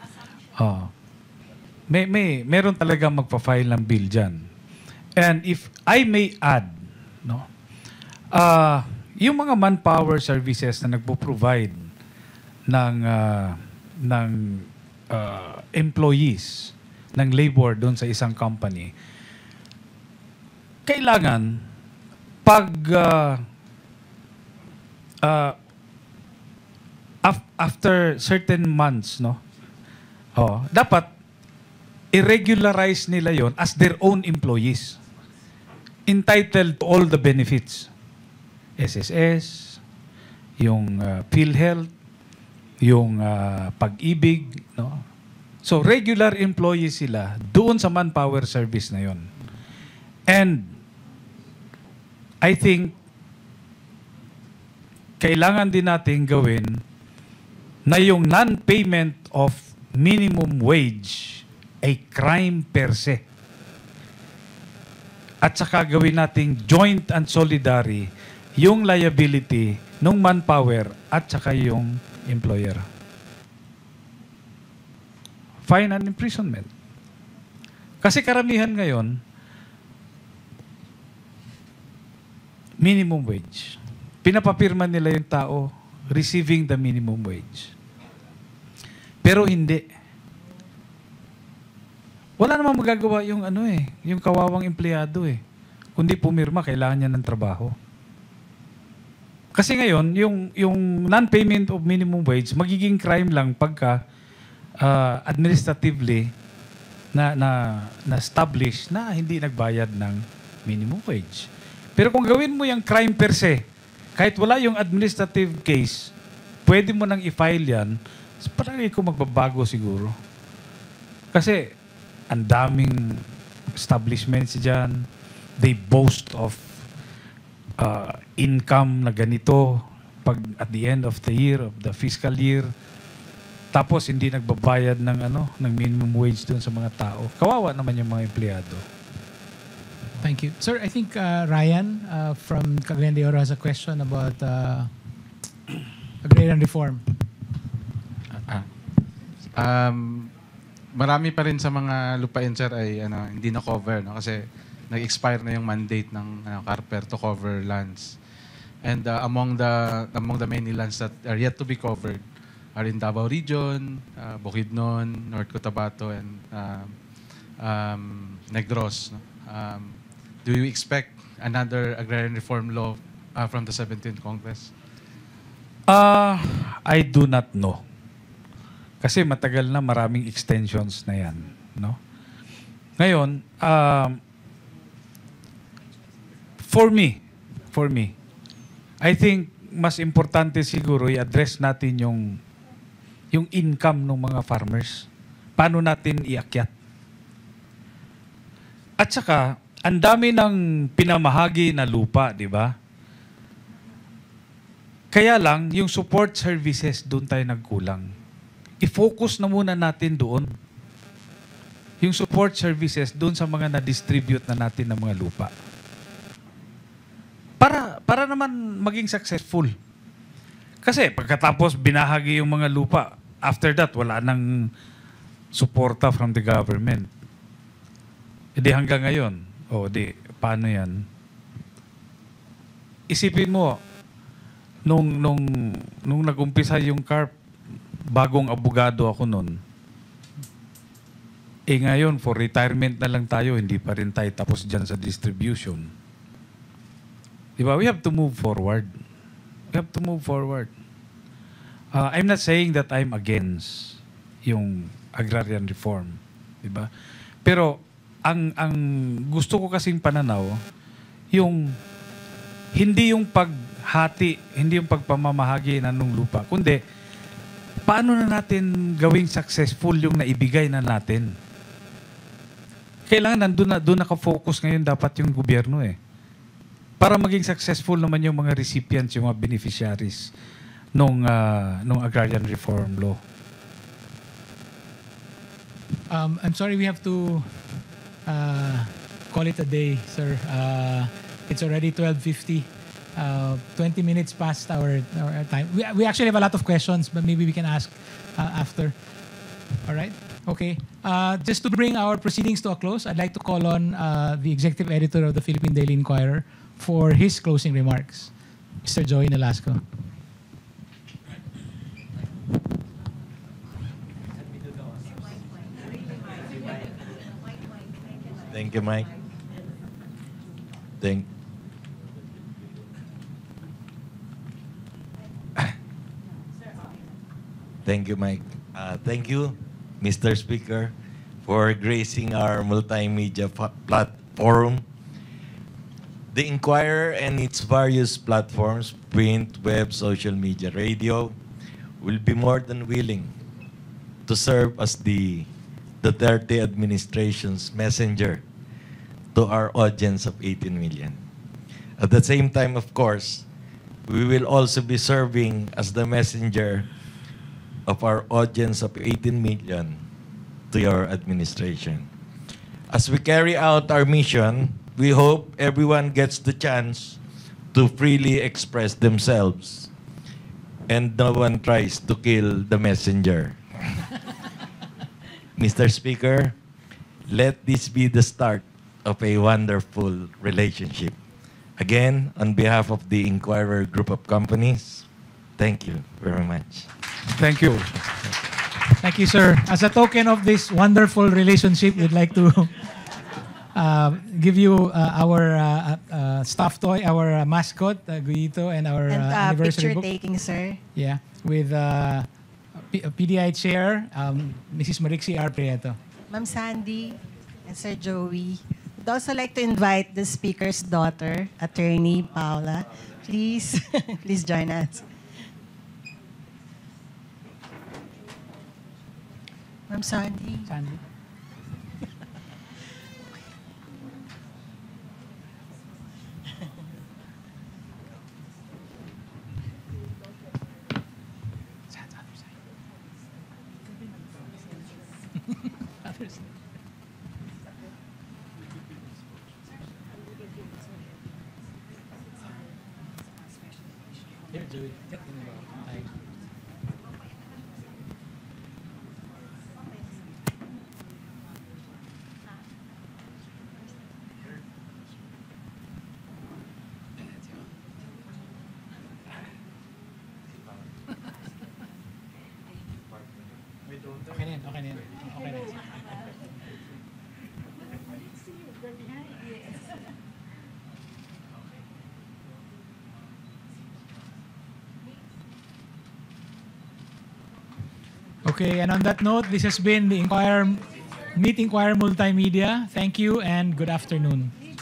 Meron talaga magpa-file ng bill dyan. And if I may add, no, yung mga manpower services na nagpo-provide ng employees, ng labor doon sa isang company, kailangan pag after certain months, no? Dapat i-regularize nila yon as their own employees. entitled to all the benefits. SSS, yung PhilHealth, yung Pag-ibig, no? So regular employees sila doon sa manpower service na yon. And I think kailangan din natin gawin na yung non-payment of minimum wage ay crime per se. At saka gawin nating joint and solidary yung liability ng manpower at saka yung employer. Fine and imprisonment. Kasi karamihan ngayon, minimum wage. Pinapapirma nila yung tao receiving the minimum wage. Pero hindi. Wala namang magagawa yung yung kawawang empleyado Kundi pumirma, kailangan niya ng trabaho. Kasi ngayon, yung non-payment of minimum wage, magiging crime lang pagka administratively na establish na hindi nagbayad ng minimum wage. Pero kung gawin mo yung crime per se, kahit wala yung administrative case, pwede mo nang i-file yan, parang ko magbabago siguro. Kasi ang daming establishments dyan, they boast of income na ganito pag at the end of the year, of the fiscal year, tapos hindi nagbabayad ng minimum wage doon sa mga tao. Kawawa naman yung mga empleyado. Thank you. Sir, I think Ryan from Cagayan de Oro has a question about agrarian reform. Marami pa rin sa mga lupain, sir, ay hindi na cover, no? Kasi nag-expire na yung mandate ng CARPER to cover lands. And among the many lands that are yet to be covered are in Davao Region, Bukidnon, North Cotabato, and Negros. No? Do you expect another agrarian reform law from the 17th Congress? I do not know. Kasi matagal na, maraming extensions na yan. No? Ngayon, for me, I think mas importante siguro i-address natin yung income ng mga farmers. Paano natin iakyat? At saka, ang dami ng pinamahagi na lupa, di ba? Kaya lang, yung support services, doon tayo nagkulang. I-focus na muna natin doon. Yung support services, doon sa mga na-distribute na natin ng mga lupa. Para naman maging successful. Kasi pagkatapos binahagi yung mga lupa, after that, wala nang suporta from the government. E di hanggang ngayon, paano yan? Isipin mo, nung nag-umpisa yung CARP, bagong abogado ako nun, ngayon, for retirement na lang tayo, hindi pa rin tayo tapos dyan sa distribution. Diba? We have to move forward. We have to move forward. I'm not saying that I'm against yung agrarian reform. Diba? Pero, ang gusto ko kasing pananaw, hindi yung paghati, hindi yung pagpamamahagi na nung lupa, kundi paano na natin gawing successful yung naibigay na natin. Kailangan doon naka-focus ngayon dapat yung gobyerno para maging successful naman yung mga recipients, yung mga beneficiaries nung agrarian reform law. I'm sorry, we have to call it a day, sir. It's already 12:50. 20 minutes past our time. We actually have a lot of questions, but maybe we can ask after. All right? Okay. Just to bring our proceedings to a close, I'd like to call on the executive editor of the Philippine Daily Inquirer for his closing remarks. Mr. Joey Nolasco. Thank you, Mike. Thank you, Mike. Thank you, Mr. Speaker, for gracing our multimedia platform. The Inquirer and its various platforms, print, web, social media, radio, will be more than willing to serve as the Duterte administration's messenger to our audience of 18 million. At the same time, of course, we will also be serving as the messenger of our audience of 18 million to your administration. As we carry out our mission, we hope everyone gets the chance to freely express themselves and no one tries to kill the messenger. Mr. Speaker, let this be the start of a wonderful relationship. Again, on behalf of the Inquirer Group of Companies, thank you very much. Thank you. Thank you, sir. As a token of this wonderful relationship, we'd like to give you our stuffed toy, our mascot, Guyito, and our anniversary picture book. taking, sir. Yeah, with PDI chair, Mrs. Marixie R. Prieto. Ma'am Sandy and Sir Joey. We'd also like to invite the speaker's daughter, Attorney Paula. Please, please join us. Ma'am Sandy. Sandy. Okay na yan, okay na yan. Okay na yan. Okay, and on that note, this has been the Meet Inquirer Multimedia. Thank you and good afternoon.